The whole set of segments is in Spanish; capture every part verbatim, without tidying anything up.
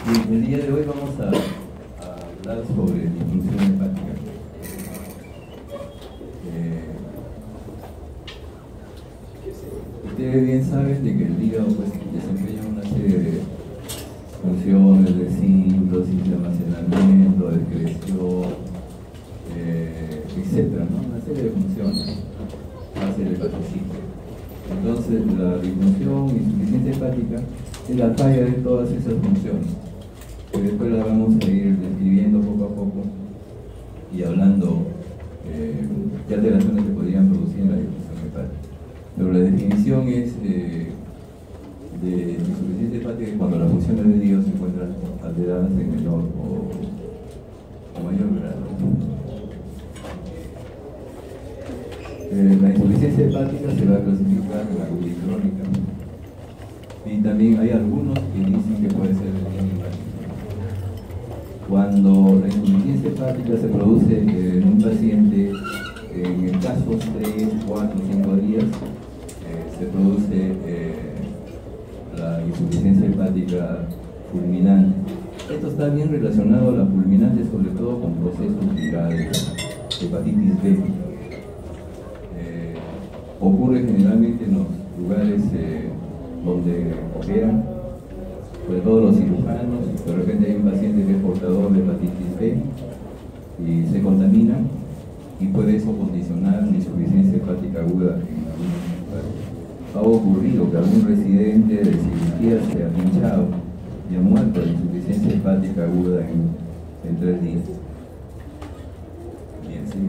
Y el día de hoy vamos a, a hablar sobre disfunción hepática. Eh, ustedes bien saben de que el hígado pues, desempeña una serie de funciones de síntesis, de almacenamiento, de excreción, eh, etcétera, ¿no? Una serie de funciones hace el hepatocito. Entonces, la disfunción insuficiencia hepática es la falla de todas esas funciones, que después la vamos a ir describiendo poco a poco y hablando eh, qué alteraciones se podrían producir en la disfunción hepática. Pero la definición es eh, de insuficiencia hepática es cuando las funciones del hígado se encuentran alteradas en menor o, o mayor grado. Eh, la insuficiencia hepática se va a clasificar en aguda y crónica, y también hay algunos que dicen que puede ser mínima. Cuando la insuficiencia hepática se produce en un paciente, en el caso tres, cuatro, cinco días, eh, se produce eh, la insuficiencia hepática fulminante. Esto está bien relacionado a la fulminante, sobre todo con procesos virales, hepatitis B. Ocurre generalmente en los lugares eh, donde operan, sobre todo los cirujanos. De repente hay un paciente que es portador de hepatitis B y se contamina, y puede eso condicionar la insuficiencia hepática aguda en algunos lugares. Ha ocurrido que algún residente de cirugía se ha pinchado y ha muerto de insuficiencia hepática aguda en, en tres días. Bien, sí.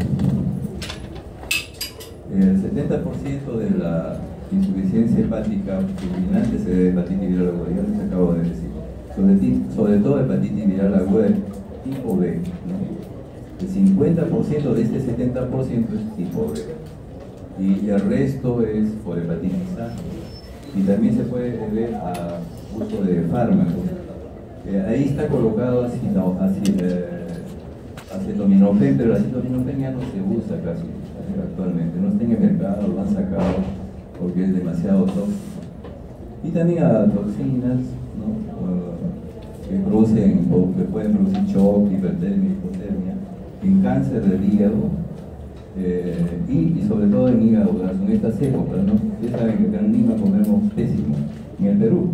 El setenta por ciento de la insuficiencia hepática fulminante se debe a hepatitis viral aguda, ya les acabo de decir. Sobre, sobre todo hepatitis viral aguda tipo B, ¿no? El cincuenta por ciento de este setenta por ciento es tipo B. Y el resto es por hepatitis A. Y también se puede deber a uso de fármacos. Eh, ahí está colocado así, no, así, eh, acetaminofén, pero el acetaminofén ya no se usa casi actualmente, no está en el mercado, lo han sacado porque es demasiado tóxico. Y también a toxinas, ¿no? uh, que producen o que pueden producir shock, hipertermia, hipotermia, en cáncer del hígado eh, y, y sobre todo en hígado graso en estas épocas, ¿no? Ya saben que acá en Lima comemos pésimo, en el Perú.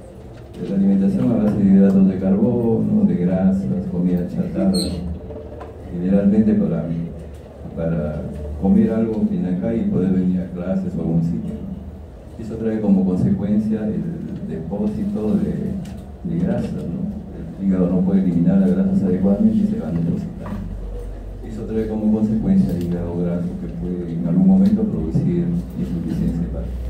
La alimentación a base de hidratos de carbono, de grasas, comida chatarra, generalmente para, para comer algo en la calle y poder venir a clases o a algún sitio. Eso trae como consecuencia el depósito de, de grasas, ¿no? El hígado no puede eliminar las grasas adecuadamente y se van depositando. Eso trae como consecuencia el hígado graso, que puede en algún momento producir insuficiencia hepática.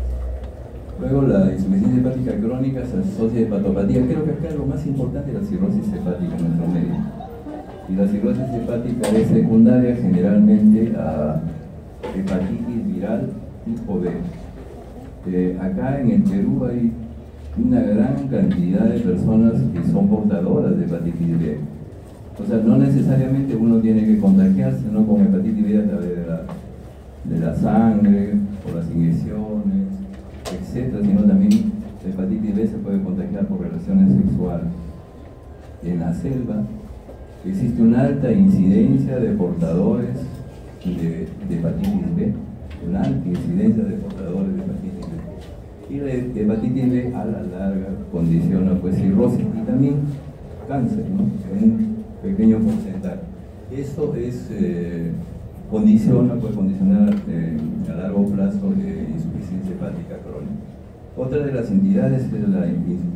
Luego la insuficiencia hepática crónica se asocia a hepatopatía. Creo que acá lo más importante es la cirrosis hepática en nuestro medio. Y la cirrosis hepática es secundaria generalmente a hepatitis viral tipo B. Eh, acá en el Perú hay una gran cantidad de personas que son portadoras de hepatitis B. O sea, no necesariamente uno tiene que contagiarse, ¿no?, con hepatitis B a través de la, de la sangre, por las inyecciones, etcétera, sino también la hepatitis B se puede contagiar por relaciones sexuales. En la selva existe una alta incidencia de portadores de, de hepatitis B, una alta incidencia de portadores de hepatitis B. Y la hepatitis B a la larga condiciona pues cirrosis y también cáncer, ¿no?, en un pequeño porcentaje. Esto es, eh, condiciona, puede condicionar eh, a largo plazo de insuficiencia hepática crónica. Otra de las entidades es la,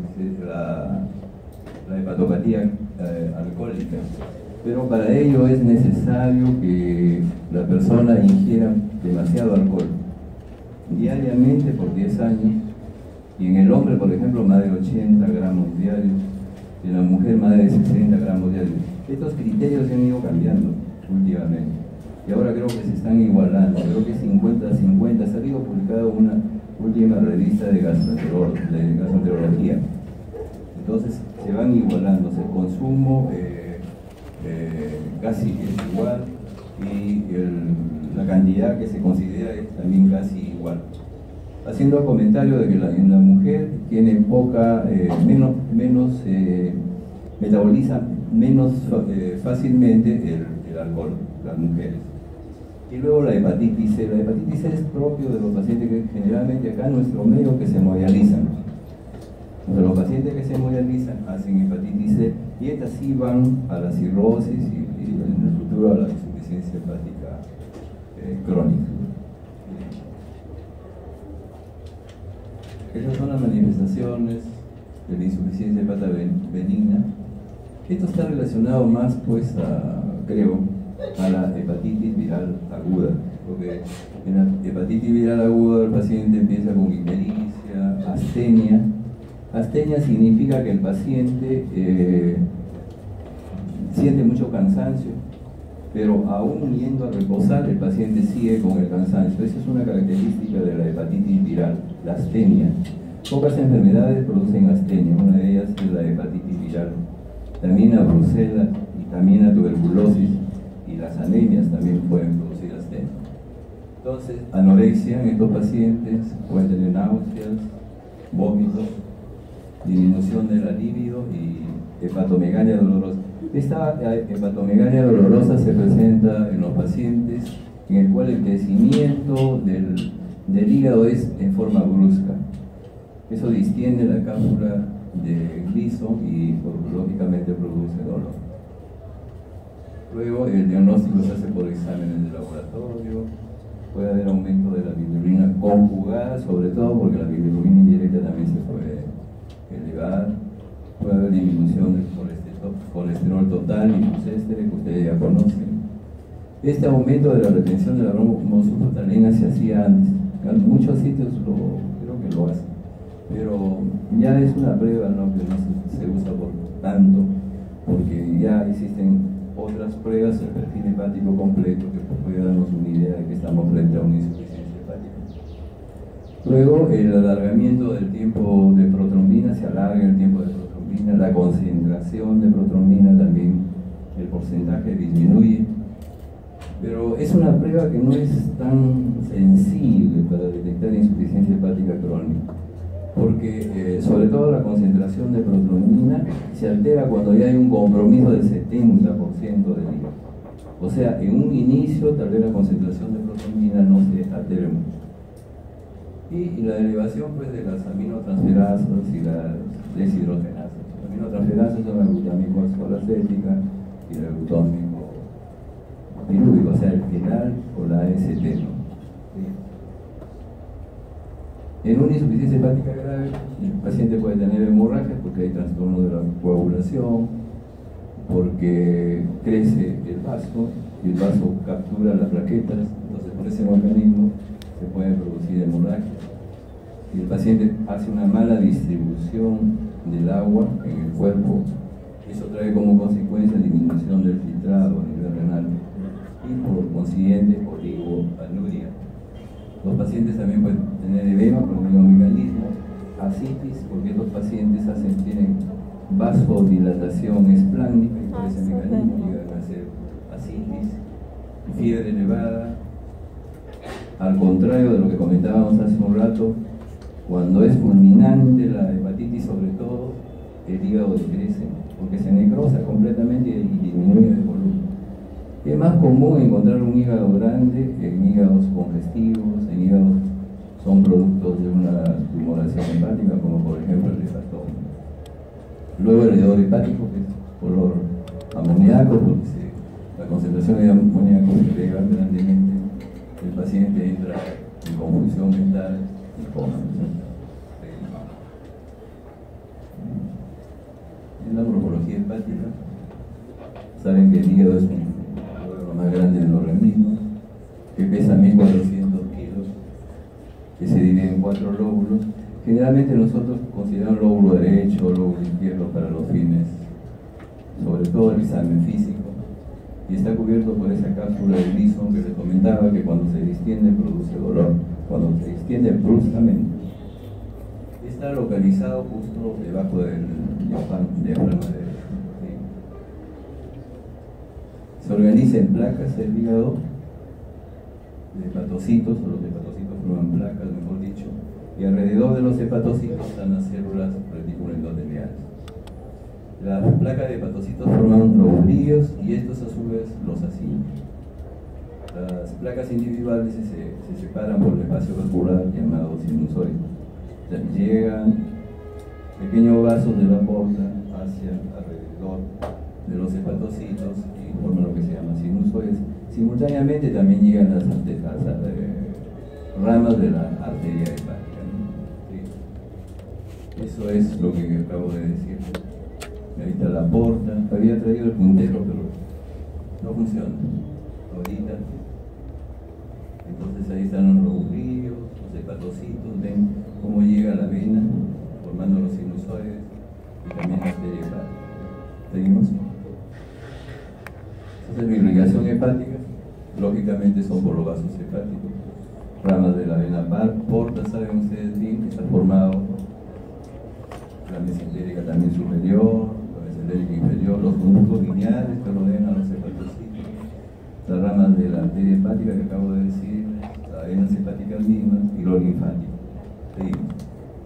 la, la hepatopatía eh, alcohólica, pero para ello es necesario que la persona ingiera demasiado alcohol diariamente por diez años, y en el hombre, por ejemplo, más de ochenta gramos diarios, y en la mujer más de sesenta gramos diarios. Estos criterios se han ido cambiando últimamente y ahora creo que se están igualando, creo que cincuenta a cincuenta. Se ha habido publicado una última revista de gastroenterología. Entonces se van igualando, el consumo eh, eh, casi es igual, y el, la cantidad que se considera es también casi igual. haciendo comentario de que la, la mujer tiene poca, eh, menos, menos eh, metaboliza menos eh, fácilmente el, el alcohol, las mujeres. Y luego la hepatitis C. La hepatitis C es propio de los pacientes que generalmente acá en nuestro medio que se hemodializan. Entonces, los pacientes que se hemodializan hacen hepatitis C y estas sí van a la cirrosis y, y en el futuro a la insuficiencia hepática eh, crónica. Esas son las manifestaciones de la insuficiencia hepática benigna. Esto está relacionado más, pues, a, creo, a la hepatitis viral aguda, porque en la hepatitis viral aguda el paciente empieza con ictericia, astenia. Astenia significa que el paciente eh, siente mucho cansancio, pero aún yendo a reposar el paciente sigue con el cansancio. Esa es una característica de la hepatitis viral, la astenia. Pocas enfermedades producen astenia, una de ellas es la hepatitis viral. También la brucela y también la tuberculosis y las anemias también pueden producir astenia. Entonces, anorexia en estos pacientes, pueden tener náuseas, vómitos, disminución de la libido y hepatomegalia dolorosa. Esta hepatomegalia dolorosa se presenta en los pacientes en el cual el crecimiento del, del hígado es en forma brusca. Eso distiende la cápsula de gliso y lógicamente produce dolor. Luego el diagnóstico se hace por exámenes de laboratorio. Puede haber aumento de la bilirrubina conjugada, sobre todo porque la bilirrubina indirecta también se puede elevar. Puede haber disminución del colesterol, colesterol total y glucéster, que ustedes ya conocen. Este aumento de la retención de la bromosulfotalina se hacía antes. En muchos sitios lo, creo que lo hacen, pero ya es una prueba, ¿no?, que no se, se usa por tanto, porque ya existen otras pruebas, el perfil hepático completo, que puede darnos una idea de que estamos frente a una insuficiencia hepática. Luego, el alargamiento del tiempo de protrombina, se alarga el tiempo de protrombina, la concentración de protrombina también, el porcentaje disminuye, pero es una prueba que no es tan sensible para detectar insuficiencia hepática crónica, porque eh, sobre todo la concentración de protrombina se altera cuando ya hay un compromiso del setenta por ciento del hígado. O sea, en un inicio tal vez la concentración de protrombina no se altere mucho. Y, y la elevación, pues, de las aminotransferasas y las deshidrogenasas. Las aminotransferasas son la glutámico acética y la glutámico pirúvico, o sea, el final o la A S T, ¿no? En una insuficiencia hepática grave, el paciente puede tener hemorragias porque hay trastorno de la coagulación, porque crece el vaso y el vaso captura las plaquetas, entonces por ese mecanismo se puede producir hemorragia. Si el paciente hace una mala distribución del agua en el cuerpo, eso trae como consecuencia disminución del filtrado a nivel renal y por consiguiente oligoanuria. Los pacientes también pueden tener edema por el mismo mecanismo, ascitis, porque estos pacientes hacen, tienen vasodilatación esplánica y por ese mecanismo llegan a ser ascitis, fiebre elevada. Al contrario de lo que comentábamos hace un rato, cuando es fulminante la hepatitis, sobre todo, el hígado decrece, porque se necrosa completamente y disminuye de volumen. Es más común encontrar un hígado grande en hígados congestivos, en hígados son productos de una tumoración hepática, como por ejemplo el hepatoma. Luego el hedor hepático, que es color amoníaco, porque se, la concentración de amoníaco se eleva grandemente, el paciente entra en confusión mental y coma. En la morfología hepática, saben que el hígado es un más grande del organismo, que pesa mil cuatrocientos kilos, que se divide en cuatro lóbulos. Generalmente nosotros consideramos lóbulo derecho o lóbulo izquierdo para los fines, sobre todo el examen físico, y está cubierto por esa cápsula de Gleason que les comentaba, que cuando se distiende produce dolor, cuando se distiende bruscamente. Está localizado justo debajo del diafragma de se organiza en placas el hígado de hepatocitos, o los hepatocitos forman placas, mejor dicho, y alrededor de los hepatocitos están las células reticuloendoteliales. Las placas de hepatocitos forman lobulillos y estos a su vez los acinos. Las placas individuales se, se separan por el espacio vascular llamado sinusoide. O sea, llegan pequeños vasos de la porta hacia alrededor de los hepatocitos y forman lo que se llama sinusoides. Simultáneamente también llegan las, las eh, ramas de la arteria hepática, ¿no? Sí. Eso es lo que acabo de decir. Ahí está la porta. Había traído el puntero, pero no funciona ahorita. Entonces ahí están los lobulillos, los hepatocitos, ven cómo llega la vena formando los sinusoides y también la arteria hepática. ¿Seguimos? Entonces la irrigación hepática, lógicamente son por los vasos hepáticos. Ramas de la vena porta, saben ustedes bien, que está formado la mesentérica también superior, la mesentérica inferior, los conductos lineares que rodean a los hepatocitos, las ramas de la arteria hepática que acabo de decir, las venas hepáticas mismas y los linfáticos. Seguimos.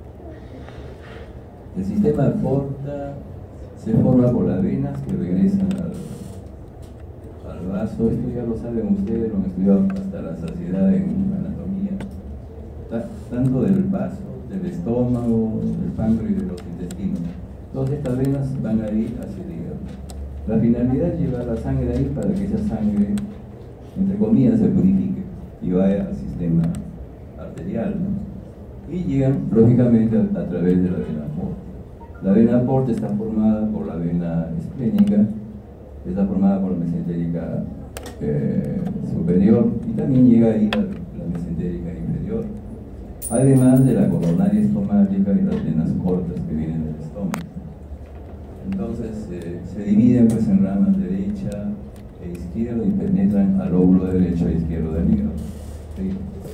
El sistema porta se forma por las venas que regresan al, al vaso. Esto ya lo saben ustedes, lo han estudiado hasta la saciedad en anatomía, tanto del vaso, del estómago, del páncreas y de los intestinos. Todas estas venas van a ir hacia el hígado. La finalidad es llevar la sangre ahí para que esa sangre, entre comillas, se purifique y vaya al sistema arterial, ¿no? Y llegan lógicamente a, a través de la vena porta. La vena porta está formada por la vena esplénica, está formada por la mesentérica eh, superior y también llega ahí la, la mesentérica inferior, además de la coronaria estomática y las venas cortas que vienen del estómago. Entonces eh, se dividen pues en ramas derecha e izquierda y penetran al lóbulo derecho e izquierdo del hígado. ¿Sí?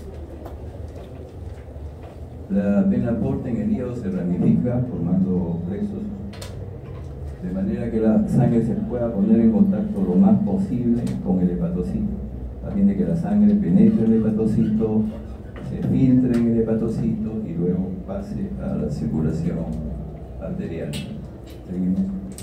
La vena porta en el hígado se ramifica formando plexos, de manera que la sangre se pueda poner en contacto lo más posible con el hepatocito, a fin de que la sangre penetre el hepatocito, se filtre en el hepatocito y luego pase a la circulación arterial. Seguimos.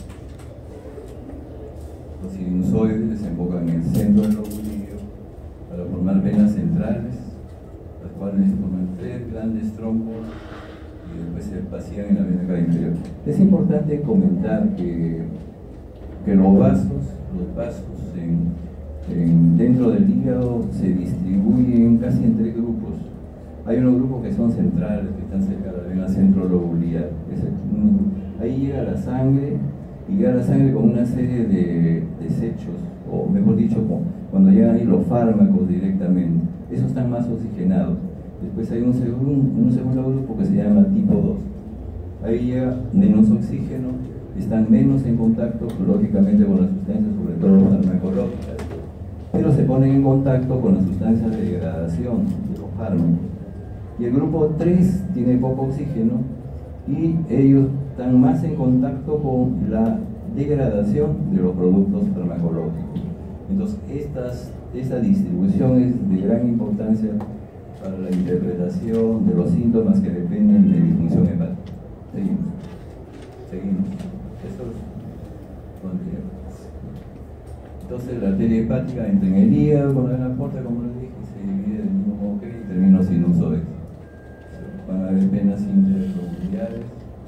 Los sinusoides desembocan en el centro del lobulillo para formar venas centrales, las cuales forman tres grandes trompos y después se vacían en la vena cava inferior. Es importante comentar que, que los vasos, los vasos en, en, dentro del hígado se distribuyen casi en tres grupos. Hay unos grupos que son centrales, que están cerca de la vena centrolobular. Ahí llega la sangre y llega la sangre con una serie de desechos, o mejor dicho, cuando llegan ahí los fármacos directamente. Esos están más oxigenados. Después hay un segundo, un segundo grupo que se llama tipo dos. Ahí llega menos oxígeno, están menos en contacto lógicamente con las sustancias, sobre todo farmacológicas, pero se ponen en contacto con las sustancias de degradación de los fármacos. Y el grupo tres tiene poco oxígeno y ellos están más en contacto con la degradación de los productos farmacológicos. Entonces, estas, esta distribución es de gran importancia para la interpretación de los síntomas que dependen de disfunción hepática. Seguimos. Seguimos. Eso es continuo. Entonces, la arteria hepática entra en el hígado con la vena porta, como les dije, se divide del mismo modo que en términos sinusoides. Van a haber venas interlobulares.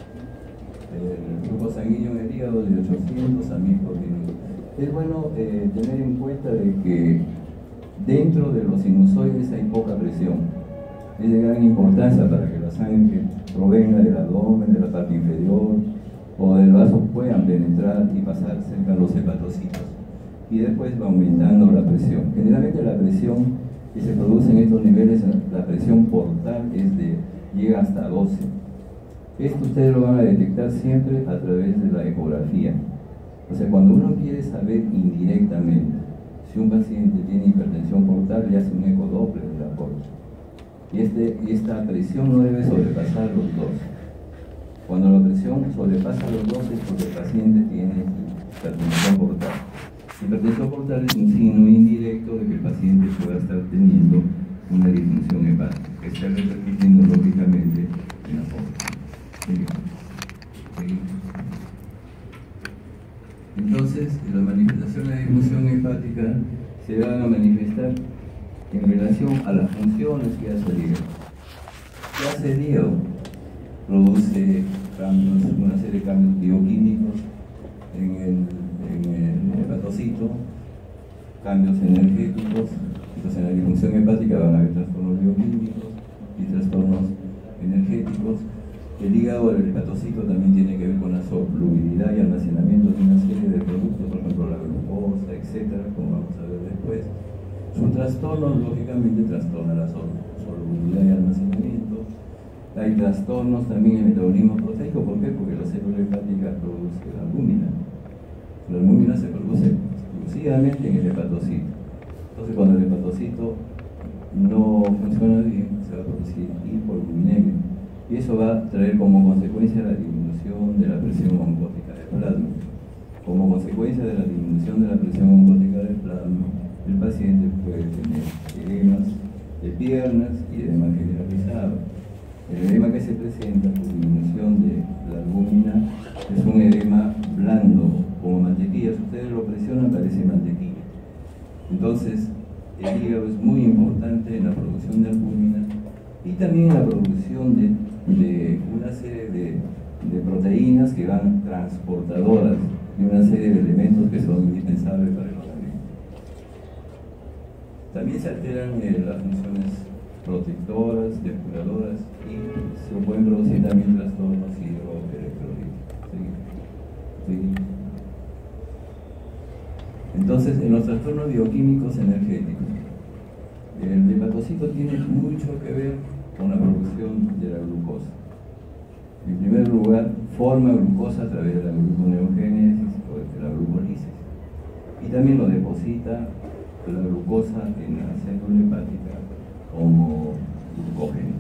El flujo sanguíneo en el hígado de ochocientos a mil por minuto. Es bueno eh, tener en cuenta de que dentro de los sinusoides hay poca presión. Es de gran importancia para que la sangre que provenga del abdomen, de la parte inferior o del vaso puedan penetrar y pasar cerca de los hepatocitos. Y después va aumentando la presión. Generalmente la presión que se produce en estos niveles, la presión portal es de, llega hasta doce. Esto ustedes lo van a detectar siempre a través de la ecografía. O sea, cuando uno quiere saber indirectamente si un paciente tiene hipertensión portal, le hace un ecodoppler de la porta. Y, este, y esta presión no debe sobrepasar los dos. Cuando la presión sobrepasa los dos es porque el paciente tiene hipertensión portal. Hipertensión portal es un signo indirecto de que el paciente pueda estar teniendo una disfunción hepática. está repercutiendo lógicamente en la forma. Seguimos. Seguimos. Entonces, las manifestaciones de disfunción hepática se van a manifestar en relación a las funciones que hace el hígado. ¿Qué hace el hígado? Produce cambios, una serie de cambios bioquímicos en el, en el hepatocito, cambios energéticos. Entonces, en la disfunción hepática van a haber trastornos bioquímicos y trastornos energéticos. El hígado, el hepatocito, también tiene que ver con la solubilidad y almacenamiento de una serie de productos, por ejemplo la glucosa, etcétera, como vamos a ver después. Sus trastornos, lógicamente, trastornan la sol solubilidad y almacenamiento. Hay trastornos también en el metabolismo proteico. ¿Por qué? Porque la célula hepática produce la albúmina. La albúmina se produce exclusivamente en el hepatocito. Entonces, cuando el hepatocito no funciona bien, se va a producir hipoalbuminemia. Y eso va a traer como consecuencia la disminución de la presión oncótica del plasma. Como consecuencia de la disminución de la presión oncótica del plasma, el paciente puede tener edemas de piernas y edema generalizado. El edema que se presenta por disminución de la albúmina es un edema blando, como mantequilla. Si ustedes lo presionan, parece mantequilla. Entonces, el hígado es muy importante en la producción de albúmina y también en la producción de, de una serie de, de proteínas que van transportadoras de una serie de elementos que son indispensables para el organismo. También se alteran eh, las funciones protectoras, depuradoras y se pueden producir también trastornos hidroelectrolíticos. ¿Sí? ¿Sí? Entonces, en los trastornos bioquímicos energéticos, el hepatocito tiene mucho que ver con la producción de la glucosa. En primer lugar, forma glucosa a través de la gluconeogénesis o de la glucólisis. Y también lo deposita la glucosa en la célula hepática como glucógeno.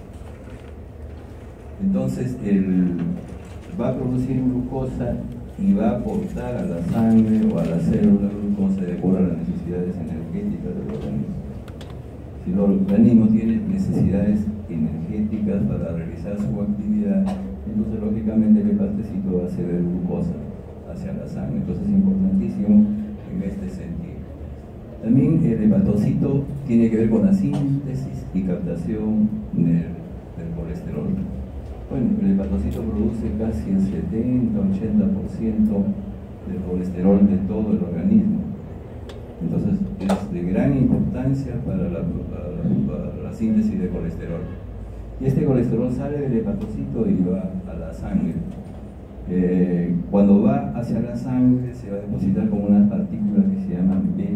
Entonces, el, va a producir glucosa y va a aportar a la sangre o a la célula glucosa de acuerdo a las necesidades energéticas del organismo. Si el organismo tiene necesidades energéticas para realizar su actividad, entonces lógicamente el hepatocito va a ceder glucosa hacia la sangre. Entonces es importantísimo en este sentido. También el hepatocito tiene que ver con la síntesis y captación del, del colesterol. Bueno, el hepatocito produce casi el setenta a ochenta por ciento del colesterol de todo el organismo. Entonces es de gran importancia para la, para la, para la síntesis de colesterol. Y este colesterol sale del hepatocito y va a la sangre. Eh, cuando va hacia la sangre se va a depositar como unas partículas que se llaman B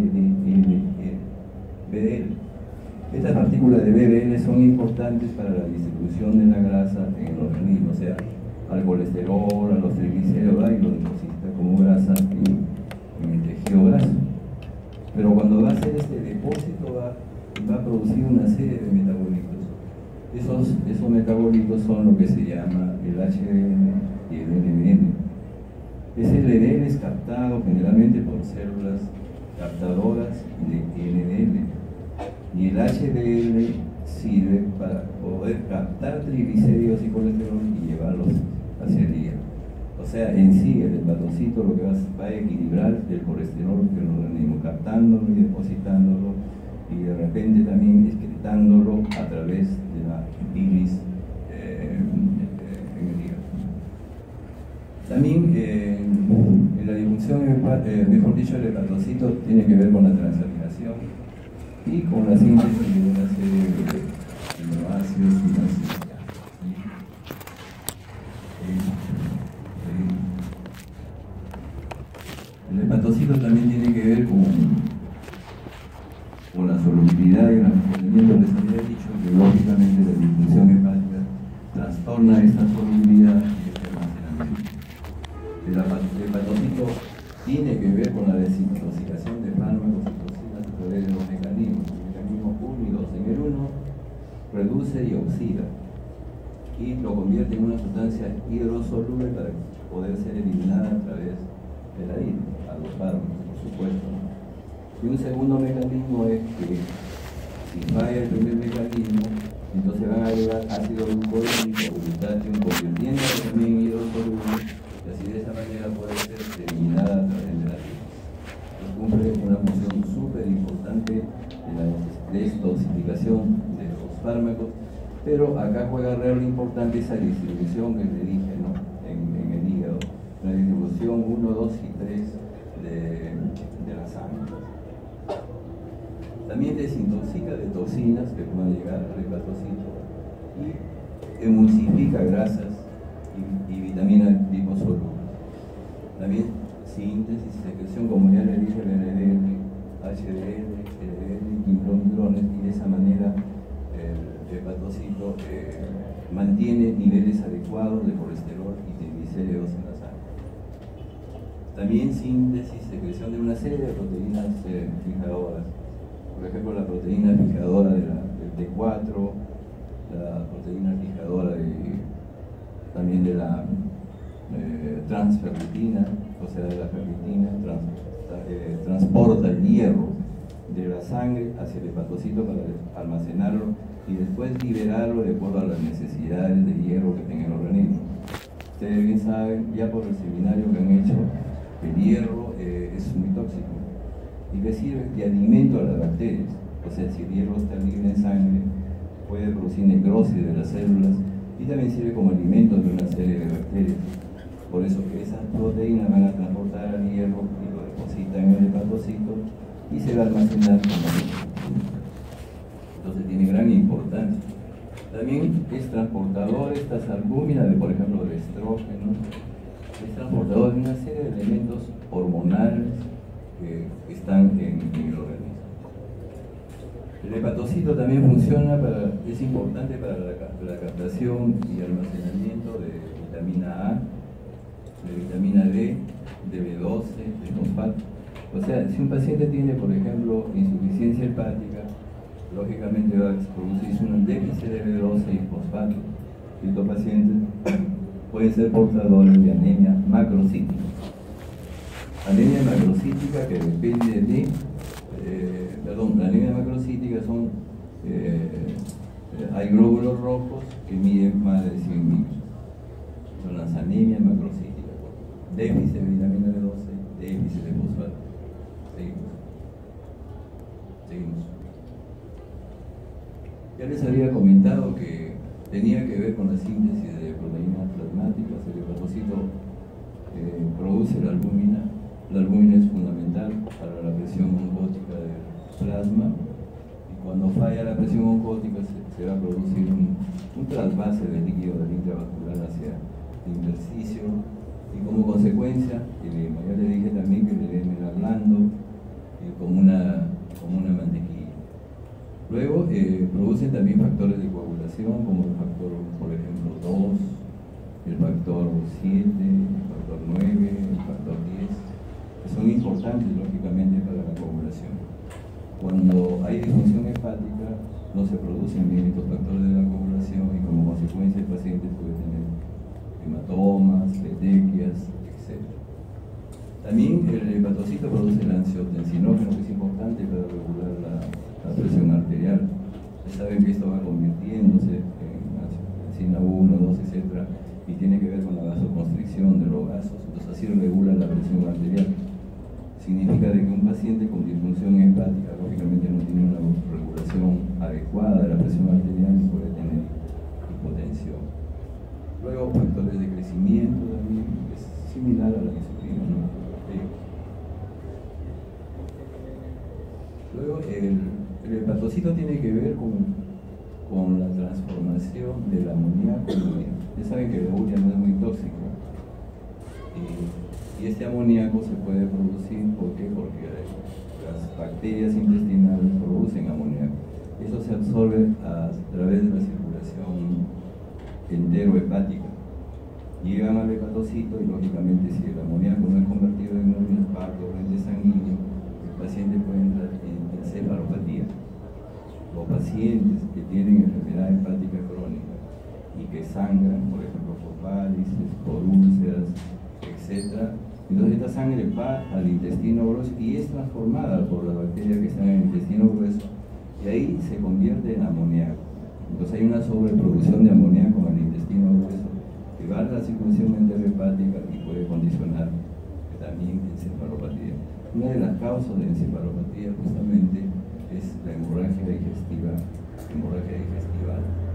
D L. Estas partículas de B D L son importantes para la distribución de la grasa en el organismo, o sea, al colesterol, a los triglicéridos, y lo deposita como grasa en, en el tejido graso. Pero cuando va a hacer este depósito va, va a producir una serie de metabolitos. Esos, esos metabolitos son lo que se llama el H D L y el L D L. Ese L D L es captado generalmente por células captadoras de L D L. Y el H D L sirve para poder captar triglicéridos y colesterol y llevarlos hacia el hígado. O sea, en sí el hepatocito lo que va, va a equilibrar el colesterol del organismo, captándolo y depositándolo, y de repente también excretándolo a través de la bilis eh, en el hígado. También eh, en la disfunción, eh, mejor dicho, el hepatocito tiene que ver con la transaminación y con la síntesis de una serie de aminoácidos y ácidos. El hepatocito también tiene que ver con, con la solubilidad y el almacenamiento. Les había dicho que lógicamente la disfunción hepática trastorna esta solubilidad y este almacenamiento. El hepatocito tiene que ver con la desintoxicación de fármacos y toxinas a través de los mecanismos. El mecanismo uno y dos. En el uno reduce y oxida y lo convierte en una sustancia hidrosoluble para poder ser eliminada a través de la ira, a los fármacos, por supuesto. Y un segundo mecanismo es que si falla el primer mecanismo, Entonces van a agregar ácido glucórico, glutatión, convirtiéndolo también en hidrosoluble, y así de esa manera puede ser eliminada a través de la piel. Cumple una función súper importante de la detoxificación de los fármacos, pero acá juega real importante esa distribución que le dije, ¿no? en, en el hígado, la distribución uno, dos y tres de, de la sangre. También desintoxica de toxinas que puedan llegar al hepatocito y emulsifica grasas y, y vitaminas liposolubles. También síntesis y secreción, como ya le dije, el L D L, H D L, L D L, quintronilones, y de esa manera el hepatocito eh, mantiene niveles adecuados de colesterol y triglicéridos en la sangre. También síntesis y secreción de una serie de proteínas eh, fijadoras. Por ejemplo, la proteína fijadora de la, del T cuatro, la proteína fijadora de, también de la eh, transferritina, o sea, de la ferritina, trans, eh, transporta el hierro de la sangre hacia el hepatocito para almacenarlo y después liberarlo de acuerdo a las necesidades de hierro que tenga el organismo. Ustedes bien saben, ya por el seminario que han hecho, el hierro eh, es muy tóxico y le sirve de alimento a las bacterias. O sea, si el hierro está libre en sangre, puede producir necrosis de las células y también sirve como alimento de una serie de bacterias. Por eso que esas proteínas van a transportar al hierro y lo depositan en el hepatocito y se va a almacenar como hierro. Entonces tiene gran importancia. También es transportador estas albúminas, de, por ejemplo, de estrógeno, es transportador de una serie de elementos hormonales que están en, en el organismo. El hepatocito también funciona, para, es importante para la, la captación y almacenamiento de vitamina A, de vitamina D, de B doce, de fosfato. O sea, si un paciente tiene, por ejemplo, insuficiencia hepática, lógicamente va a producirse un déficit de B doce y fosfato. Y estos pacientes pueden ser portadores de anemia macrocítica. Anemia macrocítica que depende de, eh, perdón, la anemia macrocítica son, eh, hay glóbulos rojos que miden más de cien micros. Son las anemias macrocíticas. Déficit de vitamina B doce, déficit de fosfato. Seguimos. Seguimos. Ya les había comentado que tenía que ver con la síntesis de proteínas plasmáticas. El hepatocito eh, produce la albúmina. La albúmina es fundamental para la presión oncótica del plasma, y cuando falla la presión oncótica se, se va a producir un, un trasvase del líquido del intravascular hacia el intersticio, y como consecuencia, el, ya le dije también que el edema era blando, eh, como, una, como una mantequilla. Luego eh, producen también factores de coagulación, como el factor, por ejemplo, dos, el factor siete, el factor nueve, el factor diez, que son importantes lógicamente para la coagulación. Cuando hay disfunción hepática, no se producen bien estos factores de la coagulación y como consecuencia el paciente puede tener hematomas, petequias, etcétera. También el hepatocito produce el angiotensinógeno, que es importante para regular la, la presión arterial. Ya saben que esto va convirtiéndose en angiotensina uno, dos, etcétera, y tiene que ver con la vasoconstricción de los vasos, entonces así regula la presión arterial. Significa de que un paciente con disfunción hepática lógicamente no tiene una regulación adecuada de la presión arterial y puede tener hipotensión. Luego factores de crecimiento también, es similar a la insulina, ¿no? Luego el, el hepatocito tiene que ver con, con la transformación del amoníaco en urea. Ya saben que la urea no es muy tóxica. Y, y este amoníaco se puede producir, ¿por qué? Porque las bacterias intestinales producen amoníaco. Eso se absorbe a través de la circulación enterohepática. Llegan al hepatocito y lógicamente si el amoníaco no es convertido en urea para el torrente sanguíneo, el paciente puede entrar en encefalopatía. Los pacientes que tienen enfermedad hepática crónica y que sangran, por ejemplo, por varices, por úlceras, etcétera, entonces esta sangre va al intestino grueso y es transformada por las bacterias que están en el intestino grueso y ahí se convierte en amoníaco. Entonces hay una sobreproducción de amoníaco en el intestino grueso que va a la circulación enterohepática y puede condicionar también encefalopatía. Una de las causas de encefalopatía justamente es la hemorragia digestiva. Hemorragia digestiva.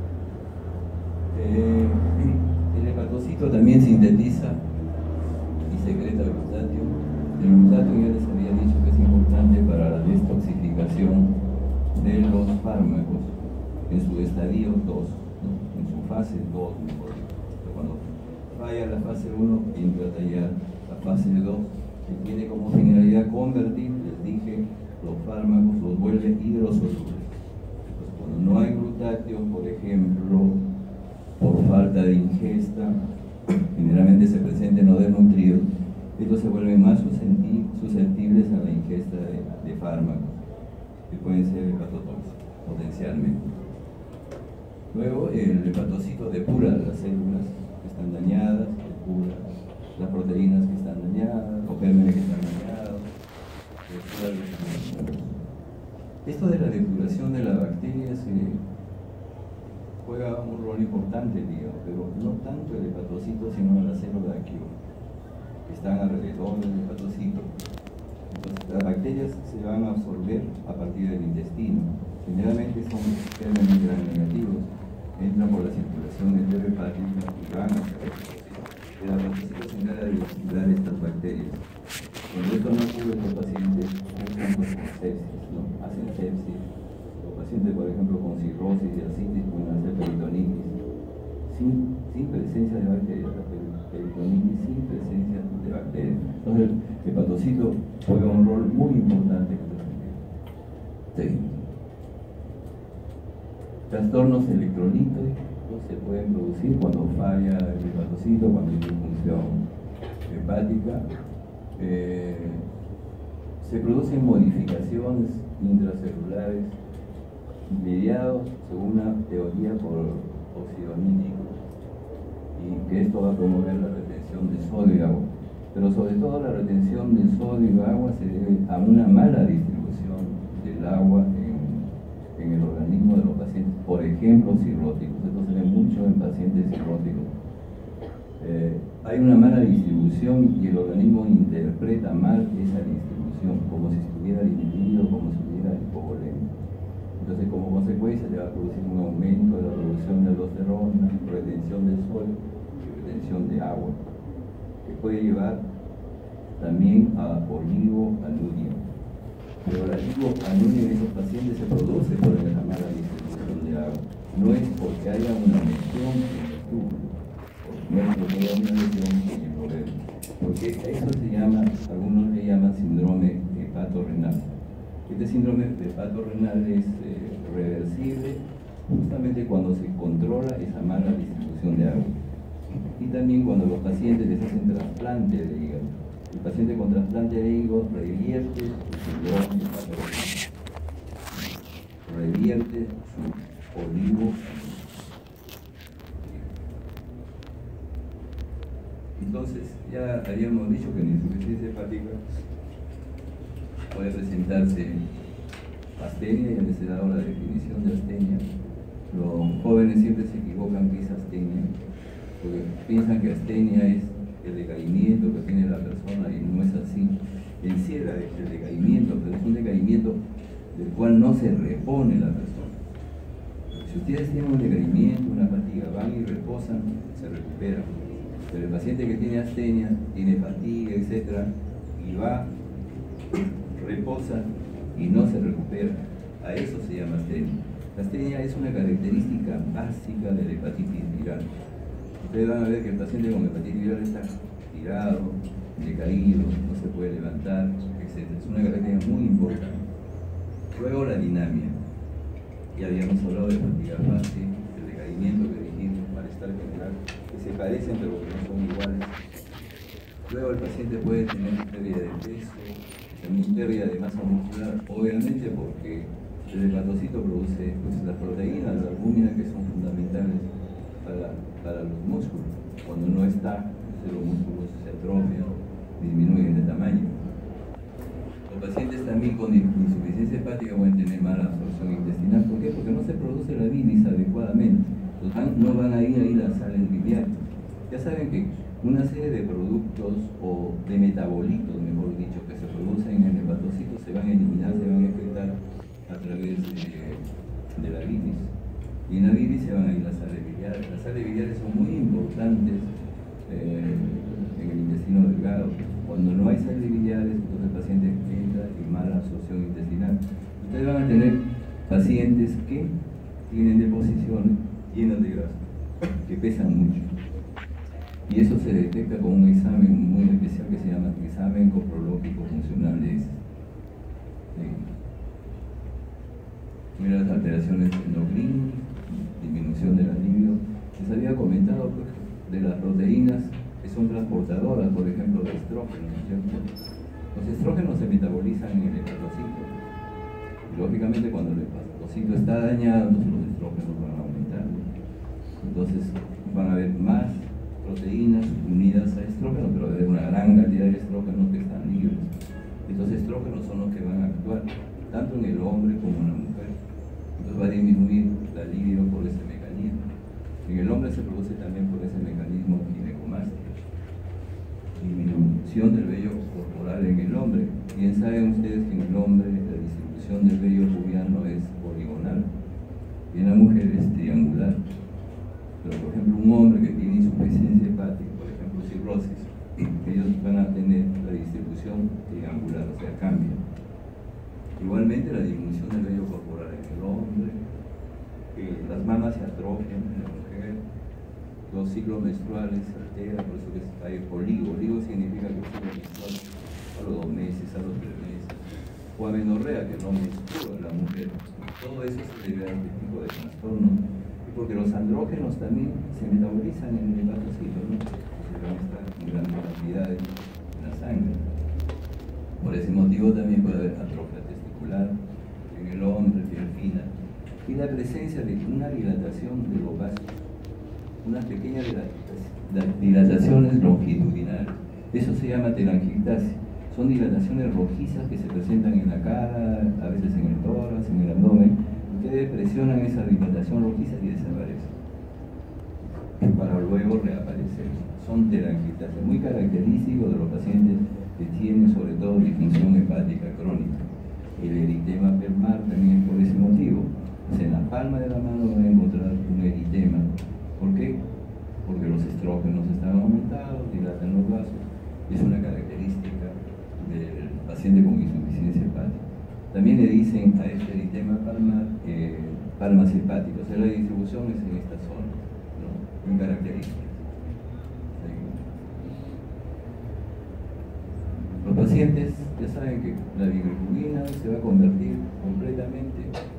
Eh, el hepatocito también sintetiza y secreta glutatio. El glutatio ya les había dicho que es importante para la detoxificación de los fármacos en su estadio dos, ¿no? En su fase dos, mejor dicho. Cuando falla la fase uno, entra ya la fase dos, que tiene como finalidad convertir, les dije, los fármacos los vuelve hidrosolubles. Entonces, cuando no hay glutatio, por ejemplo, por falta de ingesta, generalmente se presenta no desnutridos, estos se vuelven más susceptibles a la ingesta de, de fármacos, que pueden ser hepatotóxicos, potencialmente. Luego, el hepatocito depura las células que están dañadas, depura las proteínas que están dañadas, los gérmenes que están dañados, depura los alimentos. Esto de la depuración de la bacteria se juega un rol importante, digamos, pero no tanto el hepatocito, sino la célula de Q, que están alrededor del hepatocito. Entonces, las bacterias se van a absorber a partir del intestino. Generalmente son gérmenes gram negativos, entran por la circulación enterohepática y van a el hepatocito se encarga de equilibrar estas bacterias. Cuando esto no ocurre, los pacientes están con sepsis, ¿no? Hacen sepsis. Los pacientes, por ejemplo, con cirrosis y ascitis pueden hacer peritonitis sin, sin presencia de bacterias, la peritonitis sin presencia de bacterias. Entonces, el hepatocito juega un rol muy importante en este sentido. Sí. Trastornos electrolíticos se pueden producir cuando falla el hepatocito, cuando hay disfunción hepática. Eh, se producen modificaciones intracelulares mediados según una teoría por oxidolíticos, y que esto va a promover la retención de sodio y agua. Pero sobre todo la retención de sodio y agua se debe a una mala distribución del agua en, en el organismo de los pacientes, por ejemplo cirróticos. Esto se ve mucho en pacientes cirróticos. Eh, hay una mala distribución y el organismo interpreta mal esa distribución, como si estuviera dividido, como si estuviera hipovolémico. Entonces, como consecuencia, se va a producir un aumento de la producción de aldosterona, retención de sodio y retención de agua, que puede llevar también a oligoanuria. Pero la oligoanuria en esos pacientes se produce por la mala distribución de agua. No es porque haya una lesión en el túbulo, no es porque haya una lesión en el orero, porque eso se llama, algunos le llaman síndrome hepatorrenal. Este síndrome hepatorrenal es eh, reversible justamente cuando se controla esa mala distribución de agua. Y también cuando los pacientes les hacen trasplante de hígado. El paciente con trasplante de hígado revierte su síndrome hepatorrenal, revierte su oligoanuria. Entonces, ya habíamos dicho que en insuficiencia hepática puede presentarse astenia, ya les he dado la definición de astenia. Los jóvenes siempre se equivocan que es astenia, porque piensan que astenia es el decaimiento que tiene la persona y no es así. En sí era el decaimiento, pero es un decaimiento del cual no se repone la persona. Si ustedes tienen un decaimiento, una fatiga, van y reposan, se recuperan. Pero el paciente que tiene astenia, tiene fatiga, etcétera, y va, reposa y no se recupera, a eso se llama astenia. La astenia es una característica básica de la hepatitis viral. Ustedes van a ver que el paciente con hepatitis viral está tirado, decaído, no se puede levantar, etcétera. Es una característica muy importante. Luego la dinamia. Ya habíamos hablado de fatiga fácil, el decaimiento que dijimos, malestar general, que se parecen pero que no son iguales. Luego el paciente puede tener pérdida de peso, también pérdida de masa muscular, obviamente porque el hepatocito produce pues, las proteínas, la albúmina, que son fundamentales para, para los músculos. Cuando no está, los músculos se atrofian, disminuyen de tamaño. Los pacientes también también con insuficiencia hepática pueden tener mala absorción intestinal. ¿Por qué? Porque no se produce la bilis adecuadamente. Entonces no van a ir ahí las sales biliares. Ya saben que una serie de productos o de metabolitos, mejor dicho, que se producen en el hepatocito se van a eliminar, se van a excretar a través de, de la bilis. Y en la bilis se van a ir las sales biliares. Las sales biliares son muy importantes eh, en el intestino delgado. Cuando no hay sales biliares, entonces el paciente entra en mala absorción intestinal. Ustedes van a tener pacientes que tienen deposiciones llenas de grasa, que pesan mucho. Y eso se detecta con un examen muy especial que se llama examen coprológico funcional de ese. Mira las alteraciones endocrinas, disminución de la libido. Les había comentado pues, de las proteínas que son transportadoras, por ejemplo, de estrógenos, ¿cierto? Los estrógenos se metabolizan en el hepatocito. Y lógicamente, cuando el hepatocito está dañado, entonces los estrógenos van a aumentar. Entonces, van a haber más proteínas unidas a estrógenos, pero de una gran cantidad de estrógenos que están libres. Estos estrógenos son los que van a actuar tanto en el hombre como en la mujer. Entonces va a disminuir la libido por ese mecanismo. En el hombre se produce también por ese mecanismo ginecomástico. Disminución del vello corporal en el hombre. Bien saben ustedes que en el hombre la distribución del vello pubiano es poligonal y en la mujer es triangular. Pero por ejemplo un hombre que tiene insuficiencia hepática, por ejemplo cirrosis, ellos van a tener la distribución triangular, o sea, cambia. Igualmente la disminución del vello corporal en el hombre, eh, las mamas se atrofian en la mujer, los ciclos menstruales se alteran, por eso que hay oligo. Oligo significa que el ciclo menstrual a los dos meses, a los tres meses, o amenorrea, que no menstrua la mujer. Todo eso se debe a este tipo de trastornos. Porque los andrógenos también se metabolizan en el hepatocito, ¿no? Se van a estar en grandes cantidades en la sangre. Por ese motivo también puede haber atrofia testicular en el hombre, piel fina, y la presencia de una dilatación de los vasos, unas pequeñas dilataciones longitudinales. Eso se llama telangiectasia. Son dilataciones rojizas que se presentan en la cara, a veces en el tórax, en el abdomen. Ustedes presionan esa dilatación rojiza y desaparece para luego reaparecer. Son telangiectasias, muy característicos de los pacientes que tienen sobre todo disfunción hepática crónica. El eritema permar también por ese motivo. O sea, en la palma de la mano van a encontrar un eritema. ¿Por qué? Porque los estrógenos están aumentados, dilatan los vasos. Es una característica del paciente con insuficiencia hepática. También le dicen a este eritema palmar eh, palmas hepáticas, o sea, la distribución es en esta zona, ¿no? Muy característica. Los pacientes ya saben que la bilirrubina se va a convertir completamente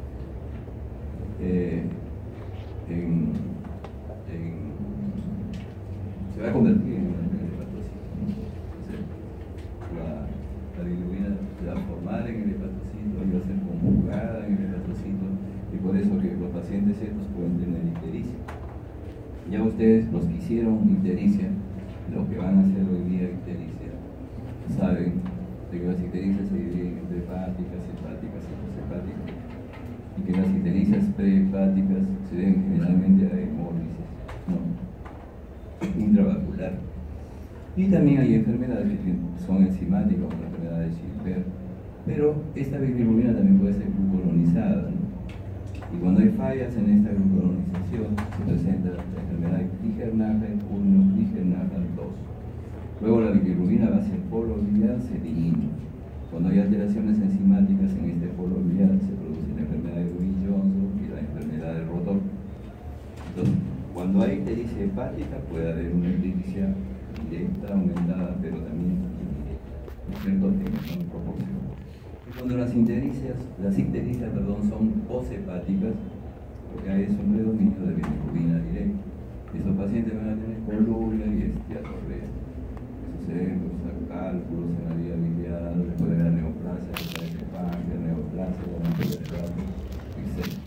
eh, en, en, se va a convertir en el hepatocito, ¿no? Entonces, la, la bilirrubina se va a formar en el hepatocito, va a ser conjugada en el hepatocito, y por eso que los pacientes estos pueden tener ictericia. Ya ustedes, los que hicieron ictericia, los que van a hacer hoy día ictericia, saben de que las ictericias se dividen entre hepáticas, hepáticas y poshepáticas, y que las ictericias prehepáticas se deben generalmente a hemólisis, ¿no? Intravascular. Y también hay enfermedades que son enzimáticas, como la enfermedad de Gilbert, pero esta bilirrubina también puede ser glucuronizada, ¿no? Y cuando hay fallas en esta glucuronización, se presenta la enfermedad de Kliger-Nacher uno, Kliger-Nacher dos. Luego la bilirrubina va hacia el polo biliar, se elimina. Cuando hay alteraciones enzimáticas en este polo biliar, se produce la enfermedad de Lewis-Johnson y la enfermedad de Rotor. Entonces, cuando hay ictericia hepática, puede haber una ictericia directa, aumentada, pero también indirecta, ¿no es cierto?, en menor proporción. Y cuando las ictericias, las ictericias, perdón, son poshepáticas, porque hay un predominio de bilirrubina directa. Estos pacientes van a tener colulia y esteatorrea. Cerebros, cálculos en la vía biliar, después de la neoplasia, que de páncreas, neoplasia, etcétera.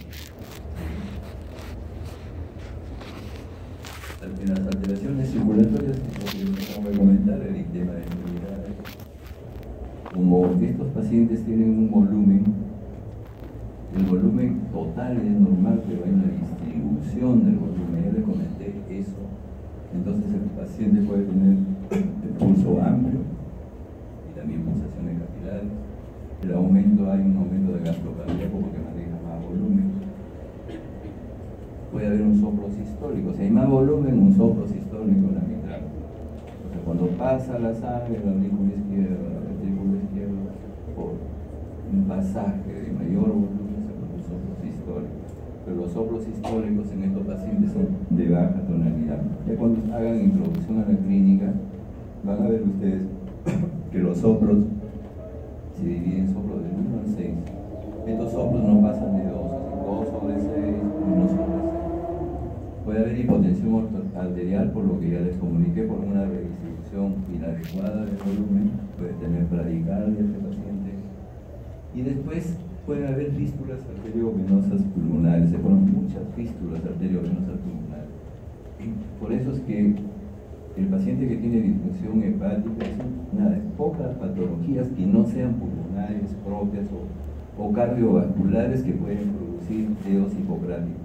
En las alteraciones circulatorias, como voy a comentar, el eritema de inmunidades, como estos pacientes pacientes tienen un volumen, el volumen total es normal, pero hay una distribución del volumen. Ya les comenté eso. Entonces el paciente puede tener el pulso amplio y también pulsaciones capilares. El aumento, hay un aumento de gasto cardíaco porque maneja más volumen. Puede haber un soplo sistólico, si hay más volumen, un soplo sistólico en la mitral. O sea, cuando pasa la sangre, la aurícula izquierda, la ventrícula izquierda, por un pasaje de mayor volumen, se produce un soplo sistólico. Pero los soplos sistólicos en estos pacientes son de baja tonalidad. Ya cuando hagan introducción a la clínica, van a ver ustedes que los soplos se dividen en soplos del uno al seis. Estos soplos no pasan de dos, dos sobre seis, uno sobre seis. Puede haber hipotensión arterial, por lo que ya les comuniqué, por una redistribución inadecuada del volumen. Puede tener bradicardia este paciente. Y después pueden haber fístulas arteriovenosas pulmonares. Se ponen muchas fístulas arteriovenosas pulmonares. Y por eso es que el paciente que tiene disfunción hepática es una de pocas patologías que no sean pulmonares propias o, o cardiovasculares que pueden producir dedos hipocráticos.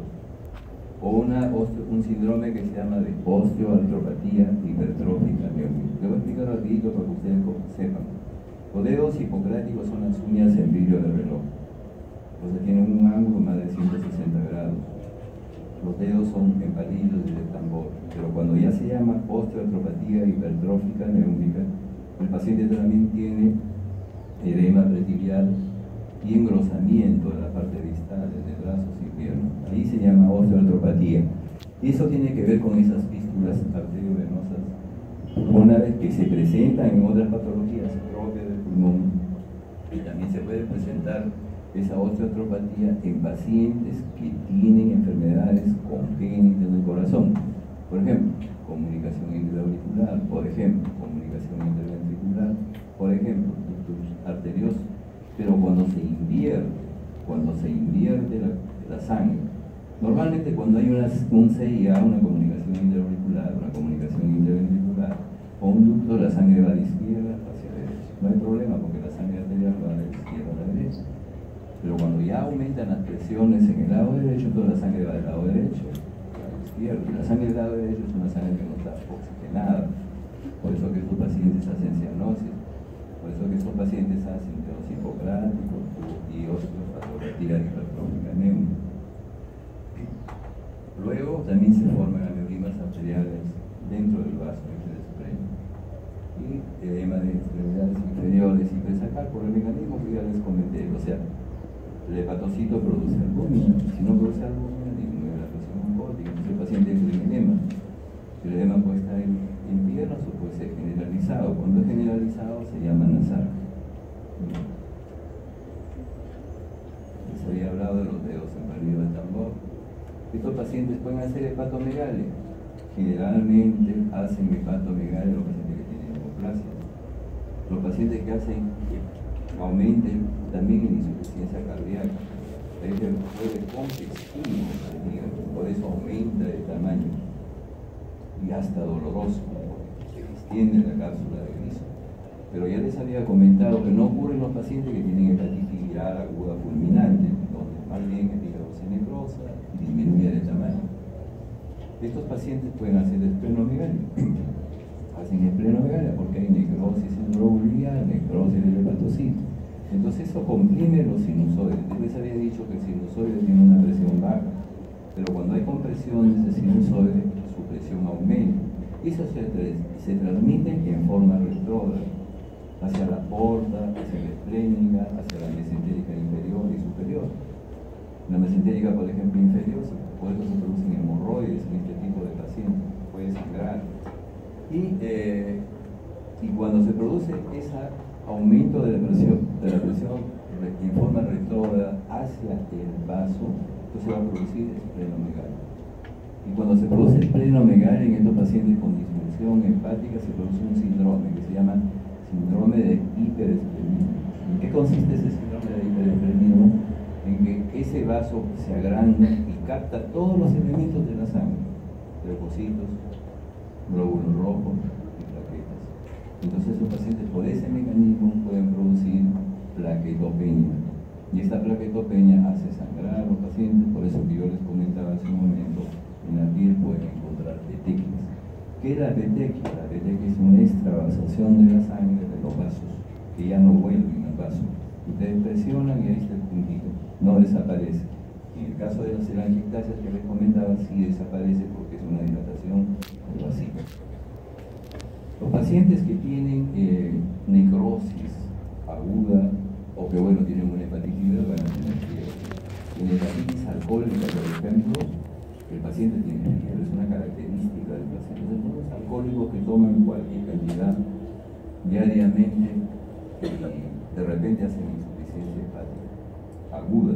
O una, un síndrome que se llama de osteoartropatía hipertrófica neumónica. Le voy a explicar rapidito para que ustedes sepan. Los dedos hipocráticos son las uñas en vidrio de reloj. O sea, tienen un ángulo más de ciento sesenta grados. Los dedos son en palillos de tambor. Pero cuando ya se llama osteoartropatía hipertrófica neumónica, el paciente también tiene edema pretibial y engrosamiento de la parte distal, de brazos y piernas. Ahí se llama osteoartropatía. Y eso tiene que ver con esas fístulas arteriovenosas pulmonares que se presentan en otras patologías propias del pulmón. Y también se puede presentar esa osteoartropatía en pacientes que tienen enfermedades congénitas del corazón. Por ejemplo, comunicación intraauricular, por ejemplo, comunicación interventricular, por ejemplo, ductus arterioso. Pero cuando se invierte, cuando se invierte la, la sangre, normalmente cuando hay una, un C I A, una comunicación interauricular, una comunicación interventricular, o un ducto, la sangre va de izquierda hacia derecha. No hay problema porque la sangre arterial va de izquierda a la derecha. Pero cuando ya aumentan las presiones en el lado derecho, toda la sangre va del lado derecho al izquierdo. Y la sangre del lado derecho es una sangre que no está oxigenada. Por eso que estos pacientes hacen cianosis. Por eso que estos pacientes hacen dedos hipocráticos y osteopatía hipertrófica neumónica. Luego también se forman aneurismas arteriales dentro del vaso que se desprende. Y edema de extremidades inferiores y sacar por el mecanismo que ya les comenté. O sea, el hepatocito produce albúmina. Si no produce albúmina, disminuye la presión oncótica. Entonces el paciente entra en edema. El edema puede estar en, en piernas o puede ser generalizado. Cuando es generalizado se llama nasal. Les había hablado de los dedos en palillo de tambor. Estos pacientes pueden hacer hepatomegalia. Generalmente hacen hepatomegalia los pacientes que tienen neoplasia. Los pacientes que hacen aumenten también en insuficiencia cardíaca. Es el puede complexismo cardíaco, por eso aumenta de tamaño y hasta doloroso, porque se extiende la cápsula de Grisson. Pero ya les había comentado que no ocurre en los pacientes que tienen hepatitis viral aguda fulminante, donde más bien el hígado se necrosa y disminuye de tamaño. Estos pacientes pueden hacer esplenomegalia. Hacen esplenomegalia porque hay necrosis endotelial, necrosis del hepatocito. Entonces eso comprime los sinusoides. Yo les había dicho que el sinusoide tiene una presión baja, pero cuando hay compresiones de sinusoide, su presión aumenta. Y eso se, se transmite en forma retrógrada, hacia la porta, hacia la esplénica, hacia la mesentérica inferior y superior. La mesentérica, por ejemplo, inferior, por eso se producen hemorroides en este tipo de pacientes, puede sangrar. Y, eh, y cuando se produce ese aumento de la presión, de la presión en forma retrógrada hacia el vaso, entonces va a producir esplenomegalia. Y cuando se produce esplenomegalia en estos pacientes con disfunción hepática, se produce un síndrome que se llama síndrome de hiperesplenismo. ¿En qué consiste ese síndrome de hiperesplenismo? En que ese vaso se agranda y capta todos los elementos de la sangre, leucocitos, glóbulos rojos y plaquetas. Entonces los pacientes por ese mecanismo pueden producir plaquetas plaquetopenia. Y esta plaquetopenia hace sangrar a los pacientes, por eso que yo les comentaba hace un momento, en la piel pueden encontrar petequias. ¿Qué es la petequia? La petequia es una extravasación de la sangre de los vasos, que ya no vuelven al vaso. Ustedes presionan y ahí está el puntito, no desaparece. En el caso de las telangiectasias que les comentaba, sí desaparece porque es una dilatación del vasito. Los pacientes que tienen eh, necrosis aguda o que bueno tienen una hepatitis viral van a tener fiebre. En hepatitis alcohólica, por ejemplo, el paciente tiene fiebre, es una característica del paciente. Entonces, los alcohólicos que toman cualquier cantidad diariamente y de repente hacen insuficiencia hepática aguda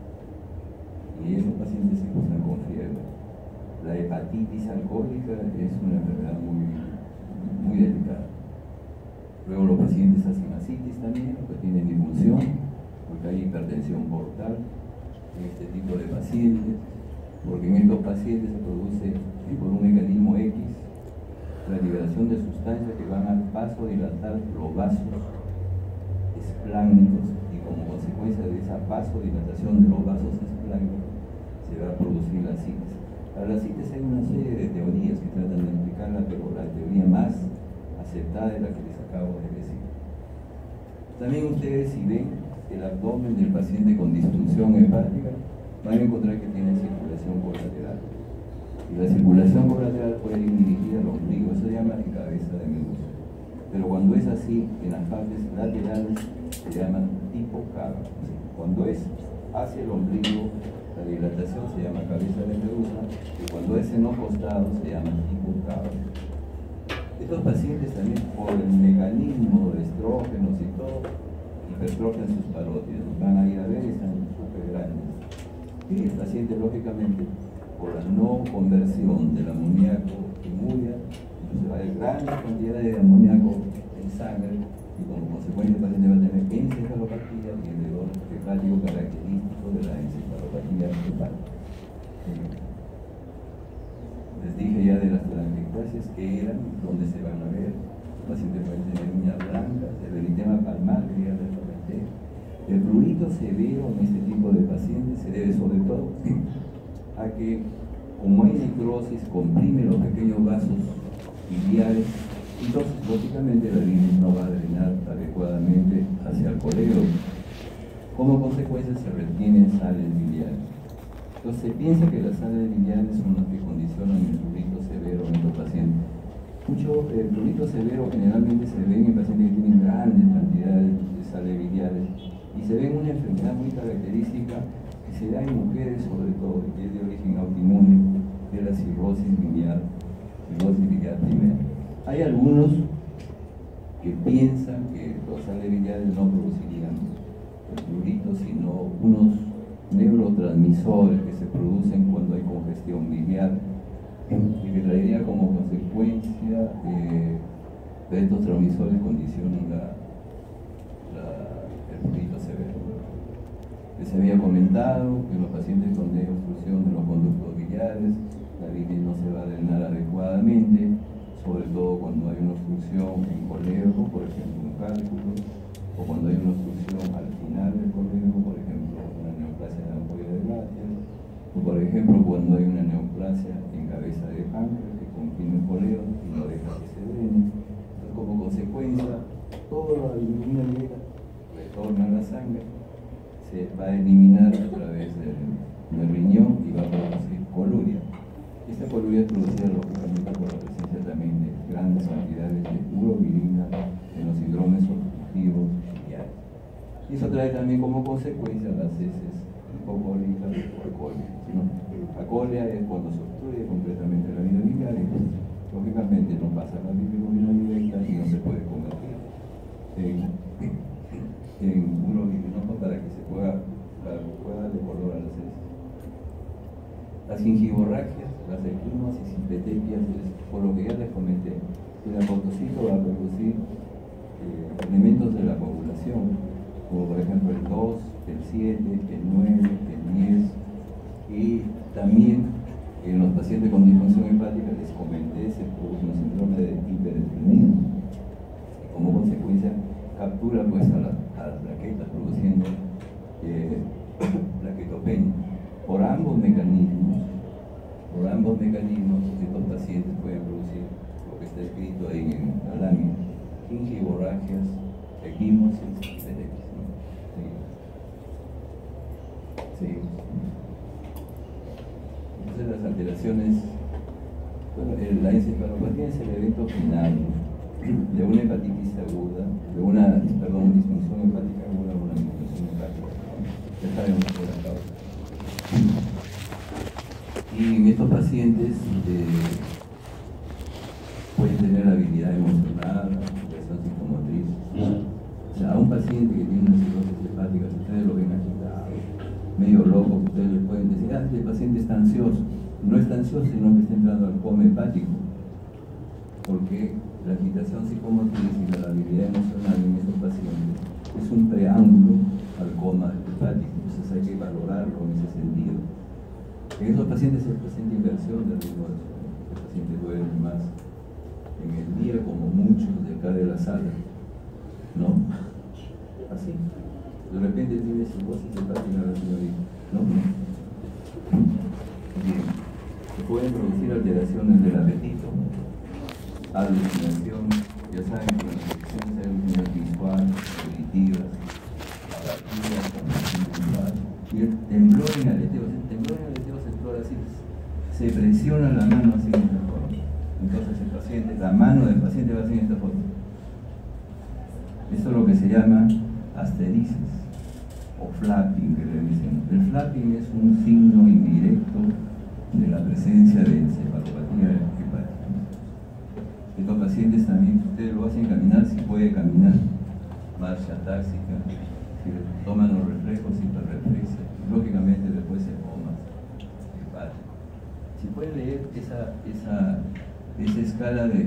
y esos pacientes se cruzan con fiebre. La hepatitis alcohólica es una enfermedad muy, muy delicada. Luego los pacientes hacen ascitis también, los que tienen disfunción, porque hay hipertensión portal en este tipo de pacientes, porque en estos pacientes se produce por un mecanismo X la liberación de sustancias que van al vasodilatar los vasos espláncnicos y como consecuencia de esa vasodilatación de los vasos espláncnicos se va a producir la ascitis. Para la ascitis hay una serie de teorías que tratan de explicarla, pero la teoría más aceptada es la que les acabo de decir. También ustedes, si ven el abdomen del paciente con disfunción hepática, van a encontrar que tiene circulación colateral. Y la circulación colateral puede ir dirigida al ombligo, eso se llama en cabeza de medusa. Pero cuando es así, en las partes laterales se llama tipo cava. Cuando es hacia el ombligo, la dilatación se llama cabeza de medusa, y cuando es en los costados se llama tipo cava. Estos pacientes también, por el mecanismo de estrógenos y todo, hipertrofian sus parótidos, van a ir a ver y están súper grandes. Y el paciente, lógicamente, por la no conversión del amoníaco en urea, entonces va a haber grandes cantidades de amoníaco en sangre y como consecuencia el paciente va a tener encefalopatía y el dolor hepático característico de la encefalopatía hepática. Les dije ya de las telangiectasias que eran, donde se van a ver. El paciente puede tener uñas blancas, el eritema palmar, que ya les comenté. El prurito severo en este tipo de pacientes se debe sobre todo a que, como hay necrosis, comprime los pequeños vasos biliares, entonces lógicamente la bilis no va a drenar adecuadamente hacia el colédoco. Como consecuencia se retienen sales biliares. Entonces se piensa que las sales biliares son las que condicionan el prurito severo en los pacientes. Mucho el prurito severo generalmente se ve en pacientes que tienen grandes cantidades de sales biliares y se ve en una enfermedad muy característica que se da en mujeres sobre todo, que es de origen autoinmune, que es la cirrosis biliar, cirrosis biliar primera. Hay algunos que piensan que los sales biliares no producirían el prurito, sino unos neurotransmisores que se producen cuando hay congestión biliar y que traería como consecuencia eh, de estos transmisores condicionan la, la, el prurito severo. Les había comentado que los pacientes con obstrucción de los conductos biliares, la bilis no se va a drenar adecuadamente, sobre todo cuando hay una obstrucción en colédoco, por ejemplo un cálculo, o cuando hay una obstrucción al final del colédoco, por ejemplo una neoplasia de la ampolla de Glatter, o por ejemplo cuando hay una neoplasia en cabeza de páncreas que comprime el colédoco y no deja que se drene. Entonces, como consecuencia, toda la albumina negra retorna a la sangre, se va a eliminar a través del, del riñón y va a producir coluria. Esta coluria es producida lógicamente por la presencia también de grandes cantidades de urobilina en los síndromes obstructivos biliares. Y eso trae también como consecuencia las heces hipocólicas o alcohólicas, ¿no? La cólera es cuando se obstruye completamente la vía biliar y pues, lógicamente no pasa la bilirrubina directa y no se puede convertir en, en urobilinoso para que se pueda, para que pueda darle color a las heces. Las gingivorragias, las equimosis y petequias, por lo que ya les comenté, el apoptosito va a producir eh, elementos de la coagulación, como por ejemplo el dos, el siete, el nueve, el diez, y también en los pacientes con disfunción hepática les comenté, se produce un síndrome de hiperestrenismo, y como consecuencia captura pues a, la, a las plaquetas. plaquetas produciendo eh, plaquetopenia. Por ambos mecanismos, por ambos mecanismos, estos pacientes pueden producir lo que está escrito ahí en la lámina: gingivorragias, equimosis, ceretis. Sí. Entonces las alteraciones, bueno, la encefalopatía es el evento final de una hepatitis aguda, de una, perdón, disfunción hepática aguda o una disfunción hepática. Ya sabemos cuál es la causa. Y en estos pacientes eh, pueden tener habilidad emocional, alteración psicomotriz. O sea, a un paciente que tiene una cirrosis hepática, si ustedes lo ven agitado, medio loco, ustedes les pueden decir: ah, este paciente está ansioso. No está ansioso, sino que está entrando al coma hepático, porque la agitación psicomotriz y la habilidad emocional en estos pacientes es un preámbulo al coma hepático. Entonces hay que valorarlo en ese sentido. En esos pacientes se presenta inversión del ritmo del sueño. El paciente duerme más en el día, como muchos de acá de la sala, ¿no? Así. De repente tiene cirrosis hepática la señorita, ¿no? Bien. Se pueden producir alteraciones del apetito, alucinación, ya saben que las infecciones hay alucinaciones visual, auditivas, abatidas, conductual, y el temblor en aleteo, el temblor en aleteo se explora así, se presiona la mano así en esta forma. Entonces el paciente, la mano del paciente va así en esta forma. Esto es lo que se llama asterisis o flapping, que le dicen. El flapping es un signo indirecto de la presencia de encefalopatía hepática. Estos pacientes también, ustedes lo hacen caminar si puede caminar, marcha táxica, si toman los reflejos, hiperreflexia, lógicamente después se coma hepático. Si pueden leer esa, esa, esa escala de,